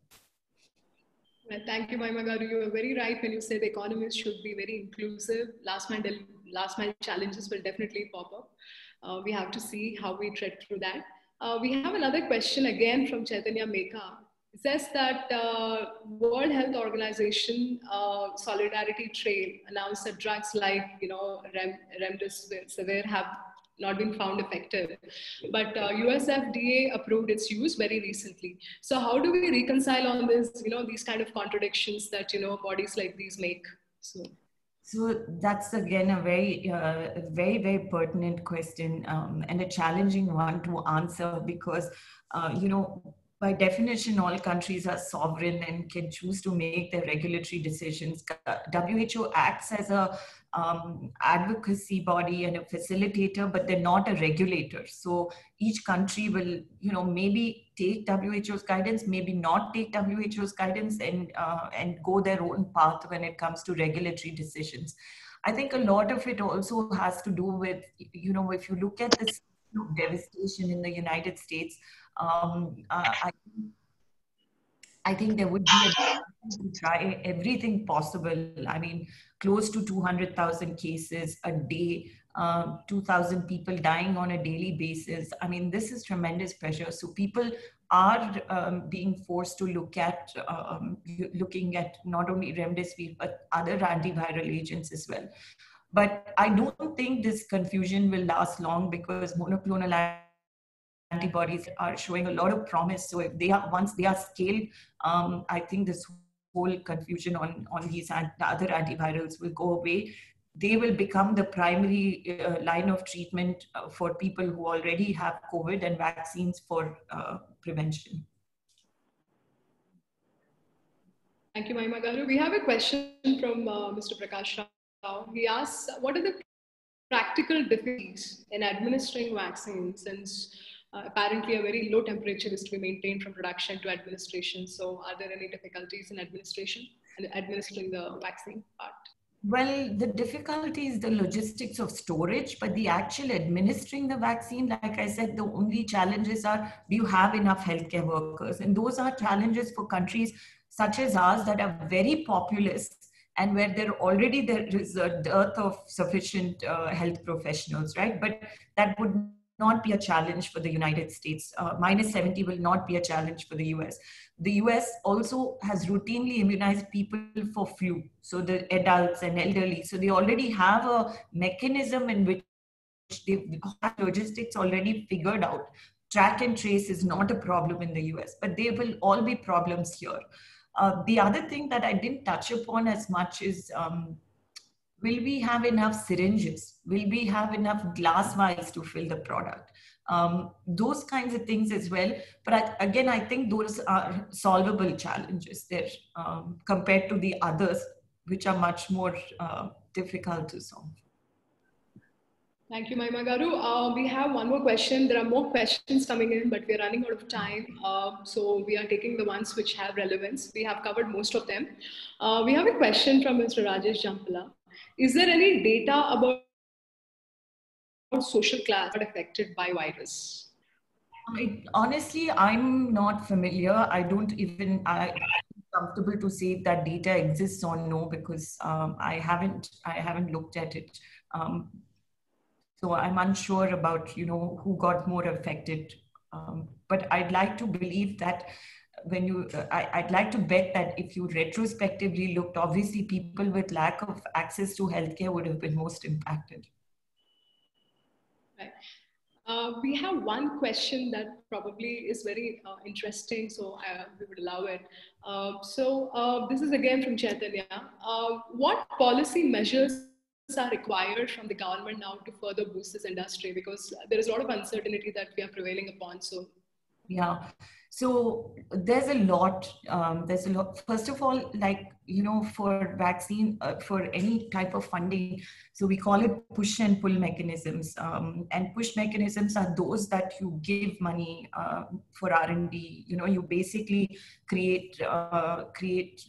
Well, thank you, Mahima Garu. You were very right when you said economies should be very inclusive. Last mile, last mile challenges will definitely pop up. Uh, we have to see how we tread through that. Uh, we have another question again from Chaitanya Meka. It says that uh, World Health Organization uh, Solidarity Trail announced that drugs like, you know, Rem Remdesivir have not been found effective, but uh, U S F D A approved its use very recently. So how do we reconcile on this, you know, these kind of contradictions that, you know, bodies like these make? So. So that's again a very, uh, very, very pertinent question um, and a challenging one to answer because, uh, you know, by definition, all countries are sovereign and can choose to make their regulatory decisions. W H O acts as a um, advocacy body and a facilitator, but they're not a regulator. So each country will, you know, maybe take W H O's guidance, maybe not take W H O's guidance, and uh, and go their own path when it comes to regulatory decisions. I think a lot of it also has to do with, you know, if you look at this devastation in the United States, um, uh, I, I think there would be a to try everything possible. I mean, close to two hundred thousand cases a day, uh, two thousand people dying on a daily basis. I mean, this is tremendous pressure. So people are um, being forced to look at, um, looking at not only Remdesivir, but other antiviral agents as well. But I don't think this confusion will last long because monoclonal antibodies are showing a lot of promise. So if they are, once they are scaled, um, I think this whole confusion on, on these and the other antivirals will go away. They will become the primary uh, line of treatment uh, for people who already have COVID, and vaccines for uh, prevention. Thank you, Mahima Garu. We have a question from uh, Mister Prakash Rao. He asks, what are the practical difficulties in administering vaccines, since uh, apparently a very low temperature is to be maintained from production to administration? So are there any difficulties in administration and administering the vaccine part? Well, the difficulty is the logistics of storage, but the actual administering the vaccine, like I said, the only challenges are, do you have enough healthcare workers? And those are challenges for countries such as ours that are very populous and where there already there is a dearth of sufficient uh, health professionals, right? But that would not be a challenge for the United States. Uh, minus seventy will not be a challenge for the U S. The U S also has routinely immunized people for flu, so the adults and elderly. So they already have a mechanism in which they have logistics already figured out. Track and trace is not a problem in the U S, but there will all be problems here. Uh, the other thing that I didn't touch upon as much is, um, will we have enough syringes? Will we have enough glass vials to fill the product? Um, those kinds of things as well. But I, again, I think those are solvable challenges there um, compared to the others, which are much more uh, difficult to solve. Thank you, Mahima Garu. Uh, we have one more question. There are more questions coming in, but we're running out of time. Uh, so we are taking the ones which have relevance. We have covered most of them. Uh, we have a question from Mister Rajesh Jampala. Is there any data about social class affected by virus? I, honestly, I'm not familiar. I don't even, I'm comfortable to say that data exists or no, because um, I haven't, I haven't looked at it. Um, so I'm unsure about, you know, who got more affected. Um, but I'd like to believe that when you, uh, I, I'd like to bet that if you retrospectively looked, obviously people with lack of access to healthcare would have been most impacted. Right. Uh, we have one question that probably is very uh, interesting, so uh, we would allow it. Uh, so uh, this is again from Chaitanya. Uh, what policy measures are required from the government now to further boost this industry? Because there is a lot of uncertainty that we are prevailing upon. So yeah. So there's a lot, um, there's a lot, first of all, like, you know, for vaccine, uh, for any type of funding, so we call it push and pull mechanisms. Um, and push mechanisms are those that you give money uh, for R and D. You know, you basically create, uh, create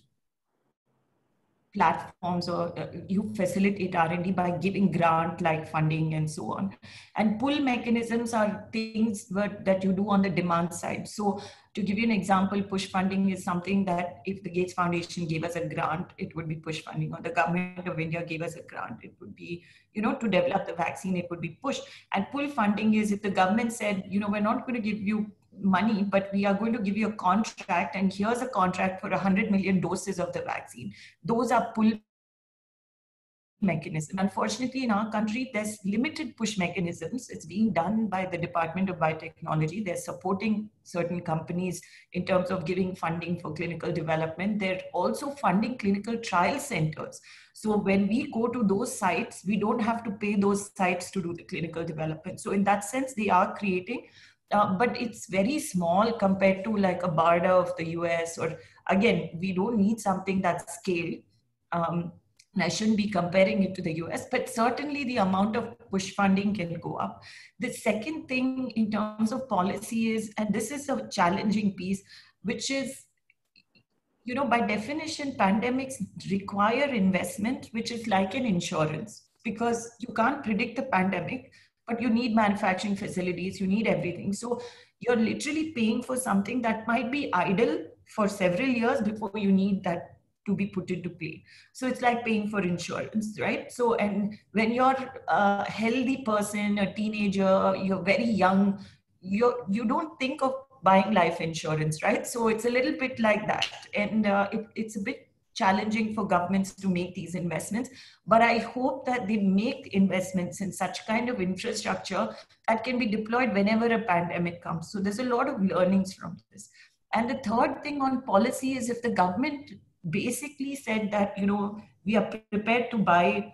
platforms, or uh, you facilitate R and D by giving grant-like funding and so on. And pull mechanisms are things that, that you do on the demand side. So to give you an example, push funding is something that if the Gates Foundation gave us a grant, it would be push funding, or the government of India gave us a grant, it would be, you know, to develop the vaccine, it would be push. And pull funding is if the government said, you know, we're not going to give you money, but we are going to give you a contract, and here's a contract for one hundred million doses of the vaccine. Those are pull mechanisms. Unfortunately, in our country, there's limited push mechanisms. It's being done by the Department of Biotechnology. They're supporting certain companies in terms of giving funding for clinical development. They're also funding clinical trial centers. So when we go to those sites, we don't have to pay those sites to do the clinical development. So in that sense, they are creating Uh, but it's very small compared to like a BARDA of the U S, or again, we don't need something that's scale. Um, and I shouldn't be comparing it to the U S, but certainly the amount of push funding can go up. The second thing in terms of policy is, and this is a challenging piece, which is, you know, by definition, pandemics require investment, which is like an insurance, because you can't predict the pandemic, but you need manufacturing facilities, you need everything. So you're literally paying for something that might be idle for several years before you need that to be put into play. So it's like paying for insurance, right? So, and when you're a healthy person, a teenager, you're very young, you're, you don't think of buying life insurance, right? So it's a little bit like that. And uh, it, it's a bit challenging for governments to make these investments. But I hope that they make investments in such kind of infrastructure that can be deployed whenever a pandemic comes. So there's a lot of learnings from this. And the third thing on policy is if the government basically said that, you know, we are prepared to buy,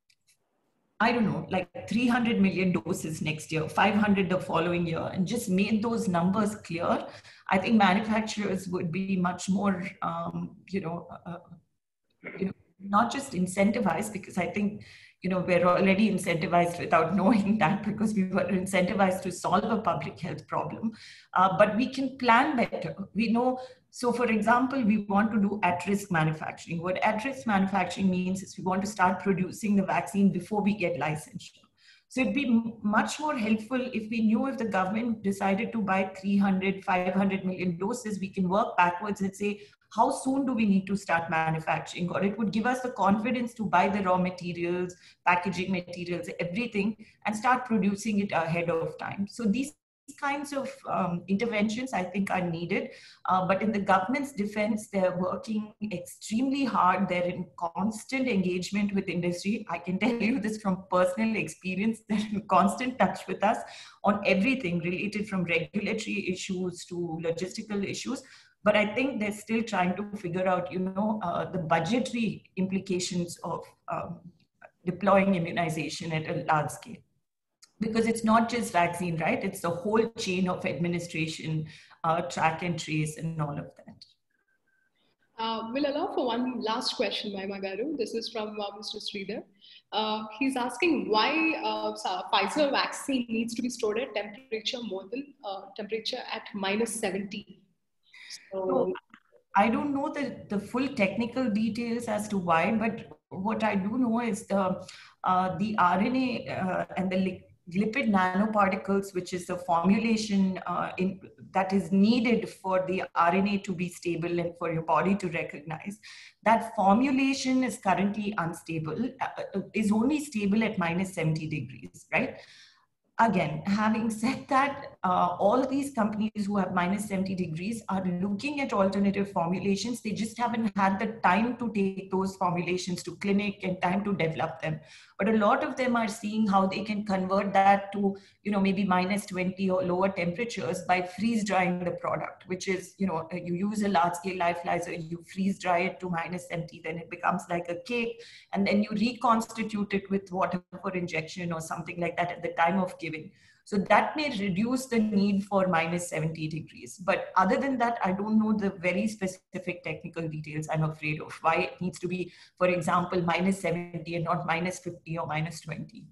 I don't know, like three hundred million doses next year, five hundred the following year, and just made those numbers clear, I think manufacturers would be much more, um, you know, uh, you know, not just incentivized, because I think, you know, we're already incentivized without knowing that, because we were incentivized to solve a public health problem, uh, but we can plan better. We know. So for example, we want to do at-risk manufacturing. What at-risk manufacturing means is we want to start producing the vaccine before we get licensure. So it'd be much more helpful if we knew if the government decided to buy three hundred, five hundred million doses, we can work backwards and say, how soon do we need to start manufacturing? Or it would give us the confidence to buy the raw materials, packaging materials, everything, and start producing it ahead of time. So these These kinds of um, interventions, I think, are needed. Uh, but in the government's defense, they're working extremely hard. They're in constant engagement with industry. I can tell you this from personal experience. They're in constant touch with us on everything related from regulatory issues to logistical issues. But I think they're still trying to figure out, you know, uh, the budgetary implications of um, deploying immunization at a large scale. Because it's not just vaccine, right? It's the whole chain of administration, uh, track and trace, and all of that. Uh, we'll allow for one last question, Mahima Garu. This is from uh, Mister Sridhar. Uh, he's asking why uh, Pfizer vaccine needs to be stored at temperature more than uh, temperature at minus seventy. So, so I don't know the, the full technical details as to why, but what I do know is the, uh, the R N A uh, and the lipid nanoparticles, which is the formulation uh, in, that is needed for the R N A to be stable and for your body to recognize. That formulation is currently unstable, uh, is only stable at minus seventy degrees, right? Again, having said that, uh, all these companies who have minus seventy degrees are looking at alternative formulations. They just haven't had the time to take those formulations to clinic and time to develop them. But a lot of them are seeing how they can convert that to, you know, maybe minus twenty or lower temperatures by freeze drying the product, which is, you know, you use a large scale lyophilizer, you freeze dry it to minus seventy, then it becomes like a cake, and then you reconstitute it with whatever injection or something like that at the time of giving. So that may reduce the need for minus seventy degrees. But other than that, I don't know the very specific technical details, I'm afraid, of why it needs to be, for example, minus seventy and not minus fifty or minus twenty.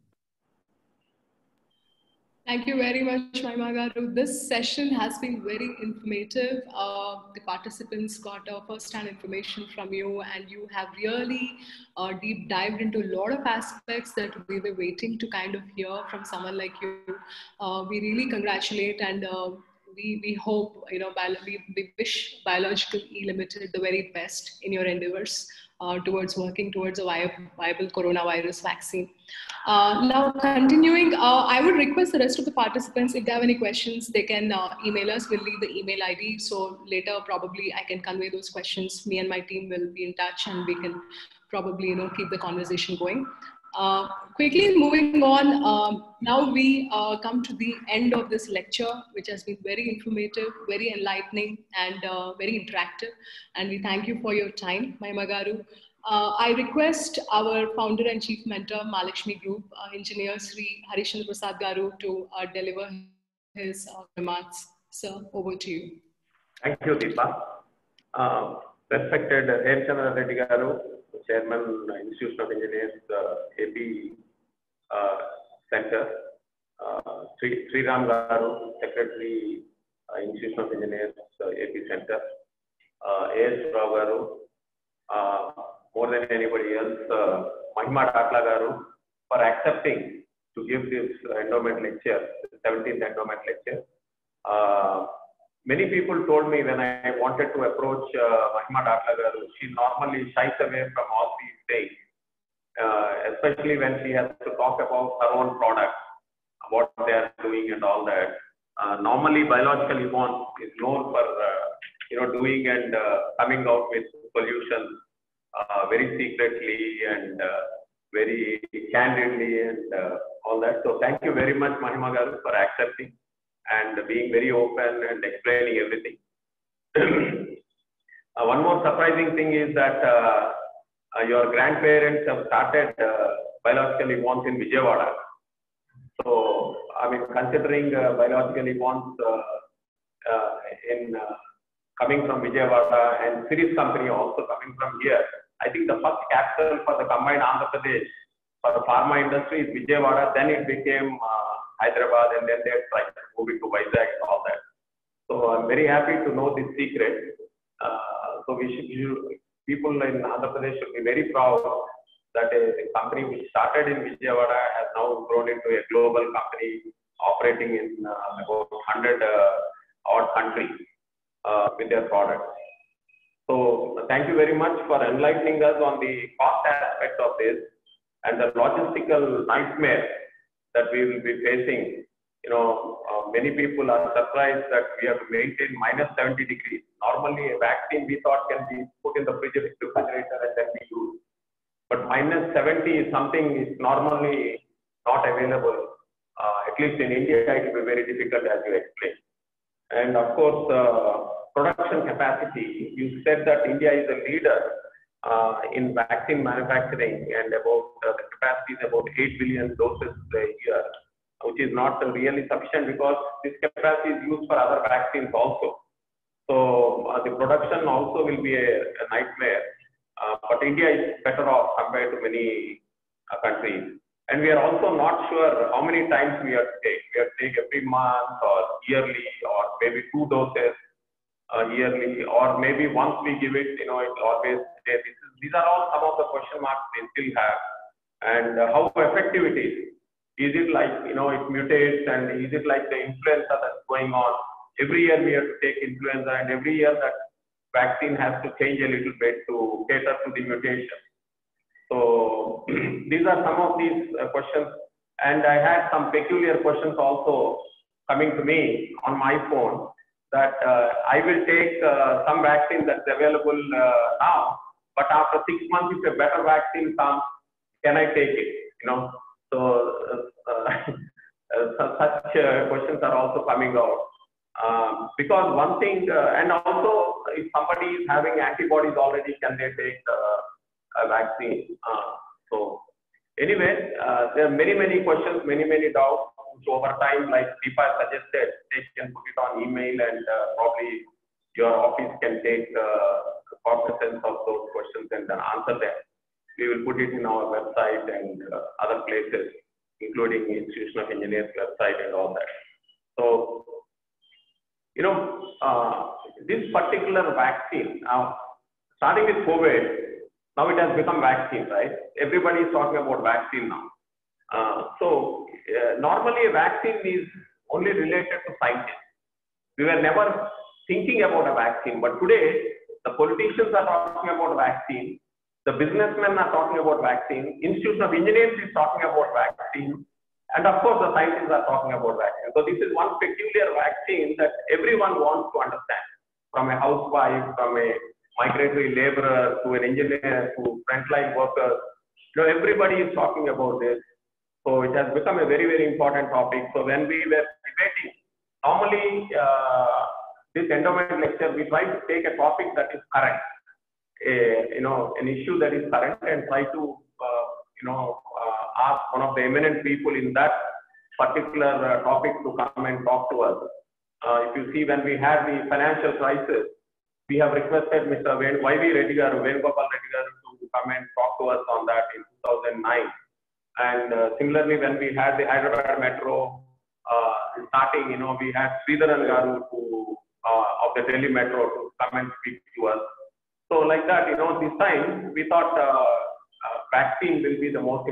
Thank you very much, Mahima Garu. This session has been very informative. Uh, the participants got uh, first-hand information from you, and you have really uh, deep dived into a lot of aspects that we were waiting to kind of hear from someone like you. Uh, we really congratulate, and uh, we, we hope, you know, we, we wish Biological E Limited the very best in your endeavors uh, towards working towards a viable, viable coronavirus vaccine. Uh, now, continuing, uh, I would request the rest of the participants, if they have any questions, they can uh, email us. We'll leave the email I D. So later, probably I can convey those questions. Me and my team will be in touch, and we can probably, you know, keep the conversation going. Uh, quickly moving on, um, now we uh, come to the end of this lecture, which has been very informative, very enlightening, and uh, very interactive. And we thank you for your time, Mahima Garu. Uh, I request our founder and chief mentor, Mahalakshmi Group, uh, engineer Sri Harishchandra Prasad Garu, to uh, deliver his uh, remarks. Sir, over to you. Thank you, Deepa. Uh, respected Harishchandra Reddy Garu, Chairman, Institute of Engineers, uh, A P uh, Center, uh, Sri Sriram Garu, Secretary, uh, Institute of Engineers, uh, A P Center, uh, A S Rao Garu, uh, more than anybody else, uh, Mahima Datla Garu, for accepting to give this endowment lecture, the seventeenth endowment lecture. Uh, many people told me when I wanted to approach uh, Mahima Datla Garu, she normally shies away from all these things, uh, especially when she has to talk about her own products, what they are doing and all that. Uh, normally, Biological E is known for uh, you know, doing and uh, coming out with solutions uh, very secretly and uh, very candidly and uh, all that. So thank you very much, Mahima Garu, for accepting and being very open and explaining everything. uh, one more surprising thing is that uh, uh, your grandparents have started uh, biological Evons in Vijayawada. So, I mean, considering uh, biological Evons uh, uh, in uh, coming from Vijayawada and Series company also coming from here, I think the first capital for the combined Andhra Pradesh for the pharma industry is Vijayawada. Then it became uh, Hyderabad, and then they tried to move it to Vizag and all that. So I'm very happy to know this secret. Uh, so we should, we should, people in Andhra Pradesh should be very proud that a, a company which started in Vijayawada has now grown into a global company operating in uh, about one hundred uh, odd countries uh, with their products. So thank you very much for enlightening us on the cost aspect of this and the logistical nightmare that we will be facing. You know, uh, many people are surprised that we have to maintain minus seventy degrees. Normally, a vaccine we thought can be put in the refrigerator and then be used. But minus seventy is something is normally not available. Uh, at least in India, it will be very difficult, as you explained. And of course, uh, production capacity. You said that India is a leader uh, in vaccine manufacturing, and about uh, the capacity is about eight billion doses a year, which is not really sufficient because this capacity is used for other vaccines also. So uh, the production also will be a, a nightmare. Uh, but India is better off compared to many uh, countries. And we are also not sure how many times we have to take. We have to take every month or yearly or maybe two doses uh, yearly, or maybe once we give it, you know, it will always stay. This is, these are all some of the question marks they still have. And uh, how effective it is. Is it like, you know, it mutates, and is it like the influenza that's going on? Every year we have to take influenza, and every year that vaccine has to change a little bit to cater to the mutation. So these are some of these uh, questions. And I had some peculiar questions also coming to me on my phone that uh, I will take uh, some vaccine that's available uh, now, but after six months, if a better vaccine comes, can I take it? You know, so uh, uh, such uh, questions are also coming out. Um, because one thing, uh, and also if somebody is having antibodies already, can they take uh, a vaccine? Uh, so anyway, uh, there are many, many questions, many, many doubts. So over time, like Deepa suggested, they can put it on email, and uh, probably your office can take uh, cognizance of those questions and then answer them. We will put it in our website and uh, other places, including Institution of Engineers website and all that. So, you know, uh, this particular vaccine, now starting with COVID, now it has become vaccine, right? Everybody is talking about vaccine now. Uh, so uh, normally a vaccine is only related to scientists. We were never thinking about a vaccine, but today the politicians are talking about vaccine, the businessmen are talking about vaccine, Institution of Engineers is talking about vaccine, and of course the scientists are talking about vaccine. So this is one peculiar vaccine that everyone wants to understand, from a housewife, from a migratory laborer, to an engineer, to frontline workers. You know, everybody is talking about this. So it has become a very, very important topic. So when we were debating, normally uh, this endowment lecture, we try to take a topic that is current, a, you know, an issue that is current, and try to, uh, you know, uh, ask one of the eminent people in that particular uh, topic to come and talk to us. Uh, if you see, when we had the financial crisis, we have requested Mister Ven, Y V Reddy Garu, Venugopal Reddy Garu, to come and talk to us on that in two thousand nine. And uh, similarly, when we had the Hyderabad Metro uh, starting, you know, we had Sridharan Garu to, uh, of the Delhi Metro to come and speak to us. So like that, you know, this time we thought uh, uh, vaccine will be the most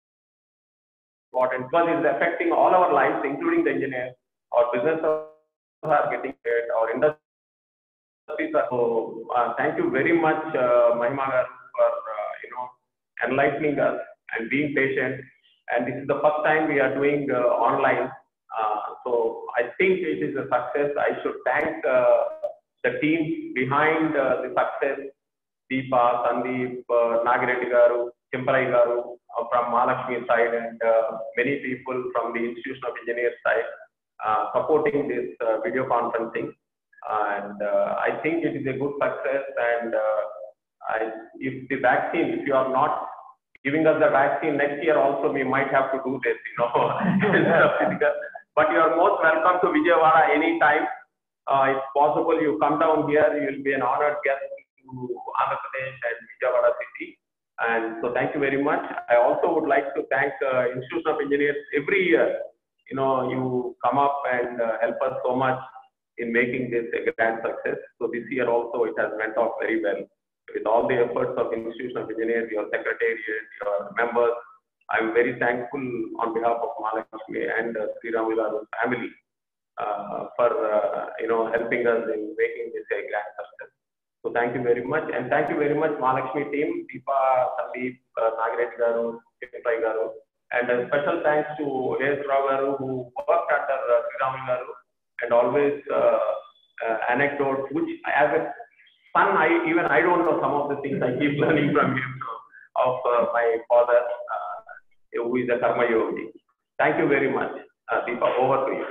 important because it is affecting all our lives, including the engineers. Our businesses are getting hit, our industries are. So uh, thank you very much, uh, Mahima Garu, for uh, you know, enlightening us and being patient. And this is the first time we are doing uh, online. Uh, so I think it is a success. I should thank uh, the team behind uh, the success. Deepa, Sandeep, uh, Nagireddy Garu, Chimpai Garu uh, from Mahalakshmi side, and uh, many people from the Institution of Engineers side uh, supporting this uh, video conferencing. And uh, I think it is a good success. And uh, I, if the vaccine, if you are not giving us the vaccine next year, also we might have to do this, you know. But you are most welcome to Vijayawada anytime. Uh, if possible, you come down here, you will be an honored guest to Andhra Pradesh and Vijayawada city. And so thank you very much. I also would like to thank uh, Institution of Engineers. Every year, you know, you come up and uh, help us so much in making this a grand success. So this year also it has went off very well. With all the efforts of Institution of Engineers, your secretariat, your members, I'm very thankful on behalf of Mahalakshmi and uh, Sri Ramugaru's family uh, for uh, you know helping us in making this a grand success. So thank you very much, and thank you very much Mahalakshmi team, Deepa, Sandeep, uh, Nagireddy Garu, Chimpai Garu, and a special thanks to A S Rao Garu who worked under uh, Sri Ramugaru and always uh, uh, anecdotes which as a son I even I don't know some of the things I keep learning from him so, of uh, my father. Uh, who is a Karma Yogi. Thank you very much. Uh, Deepa, over to you.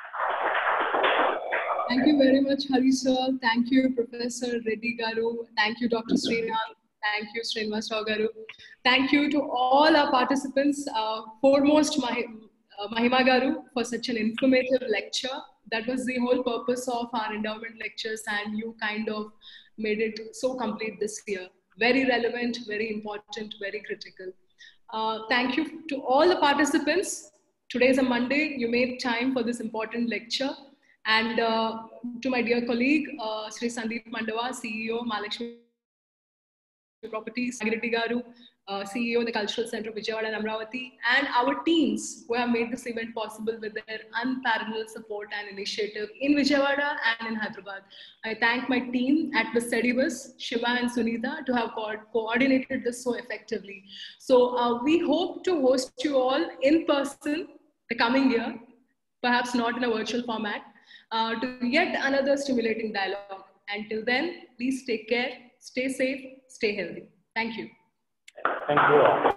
Thank you very much, Hari sir. Thank you, Professor Reddy Garu. Thank you, Doctor Sriram. Thank you, Srinivas Rao Garu. Thank you to all our participants. Uh, foremost, Mah uh, Mahima Garu, for such an informative lecture. That was the whole purpose of our endowment lectures, and you kind of made it so complete this year. Very relevant, very important, very critical. Uh, thank you to all the participants. Today is a Monday. You made time for this important lecture. And uh, to my dear colleague, uh, Sri Sandeep Mandava, C E O, Mahalakshmi Properties, Nagireddy Garu, uh, C E O, the Cultural Center of Vijayawada and Amravati, and our teams who have made this event possible with their unparalleled support and initiative in Vijayawada and in Hyderabad. I thank my team at the Sedibus, Shiva and Sunita, to have co coordinated this so effectively. So uh, we hope to host you all in person the coming year, perhaps not in a virtual format, uh, to yet another stimulating dialogue. Until then, please take care, stay safe, stay healthy. Thank you. Thank you all.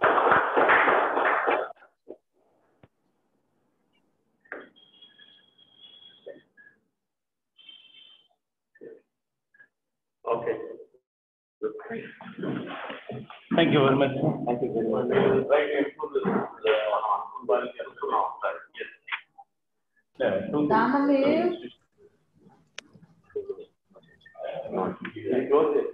Okay. Thank you very much. Thank you very much. We will try to improve this. Yes. Yeah,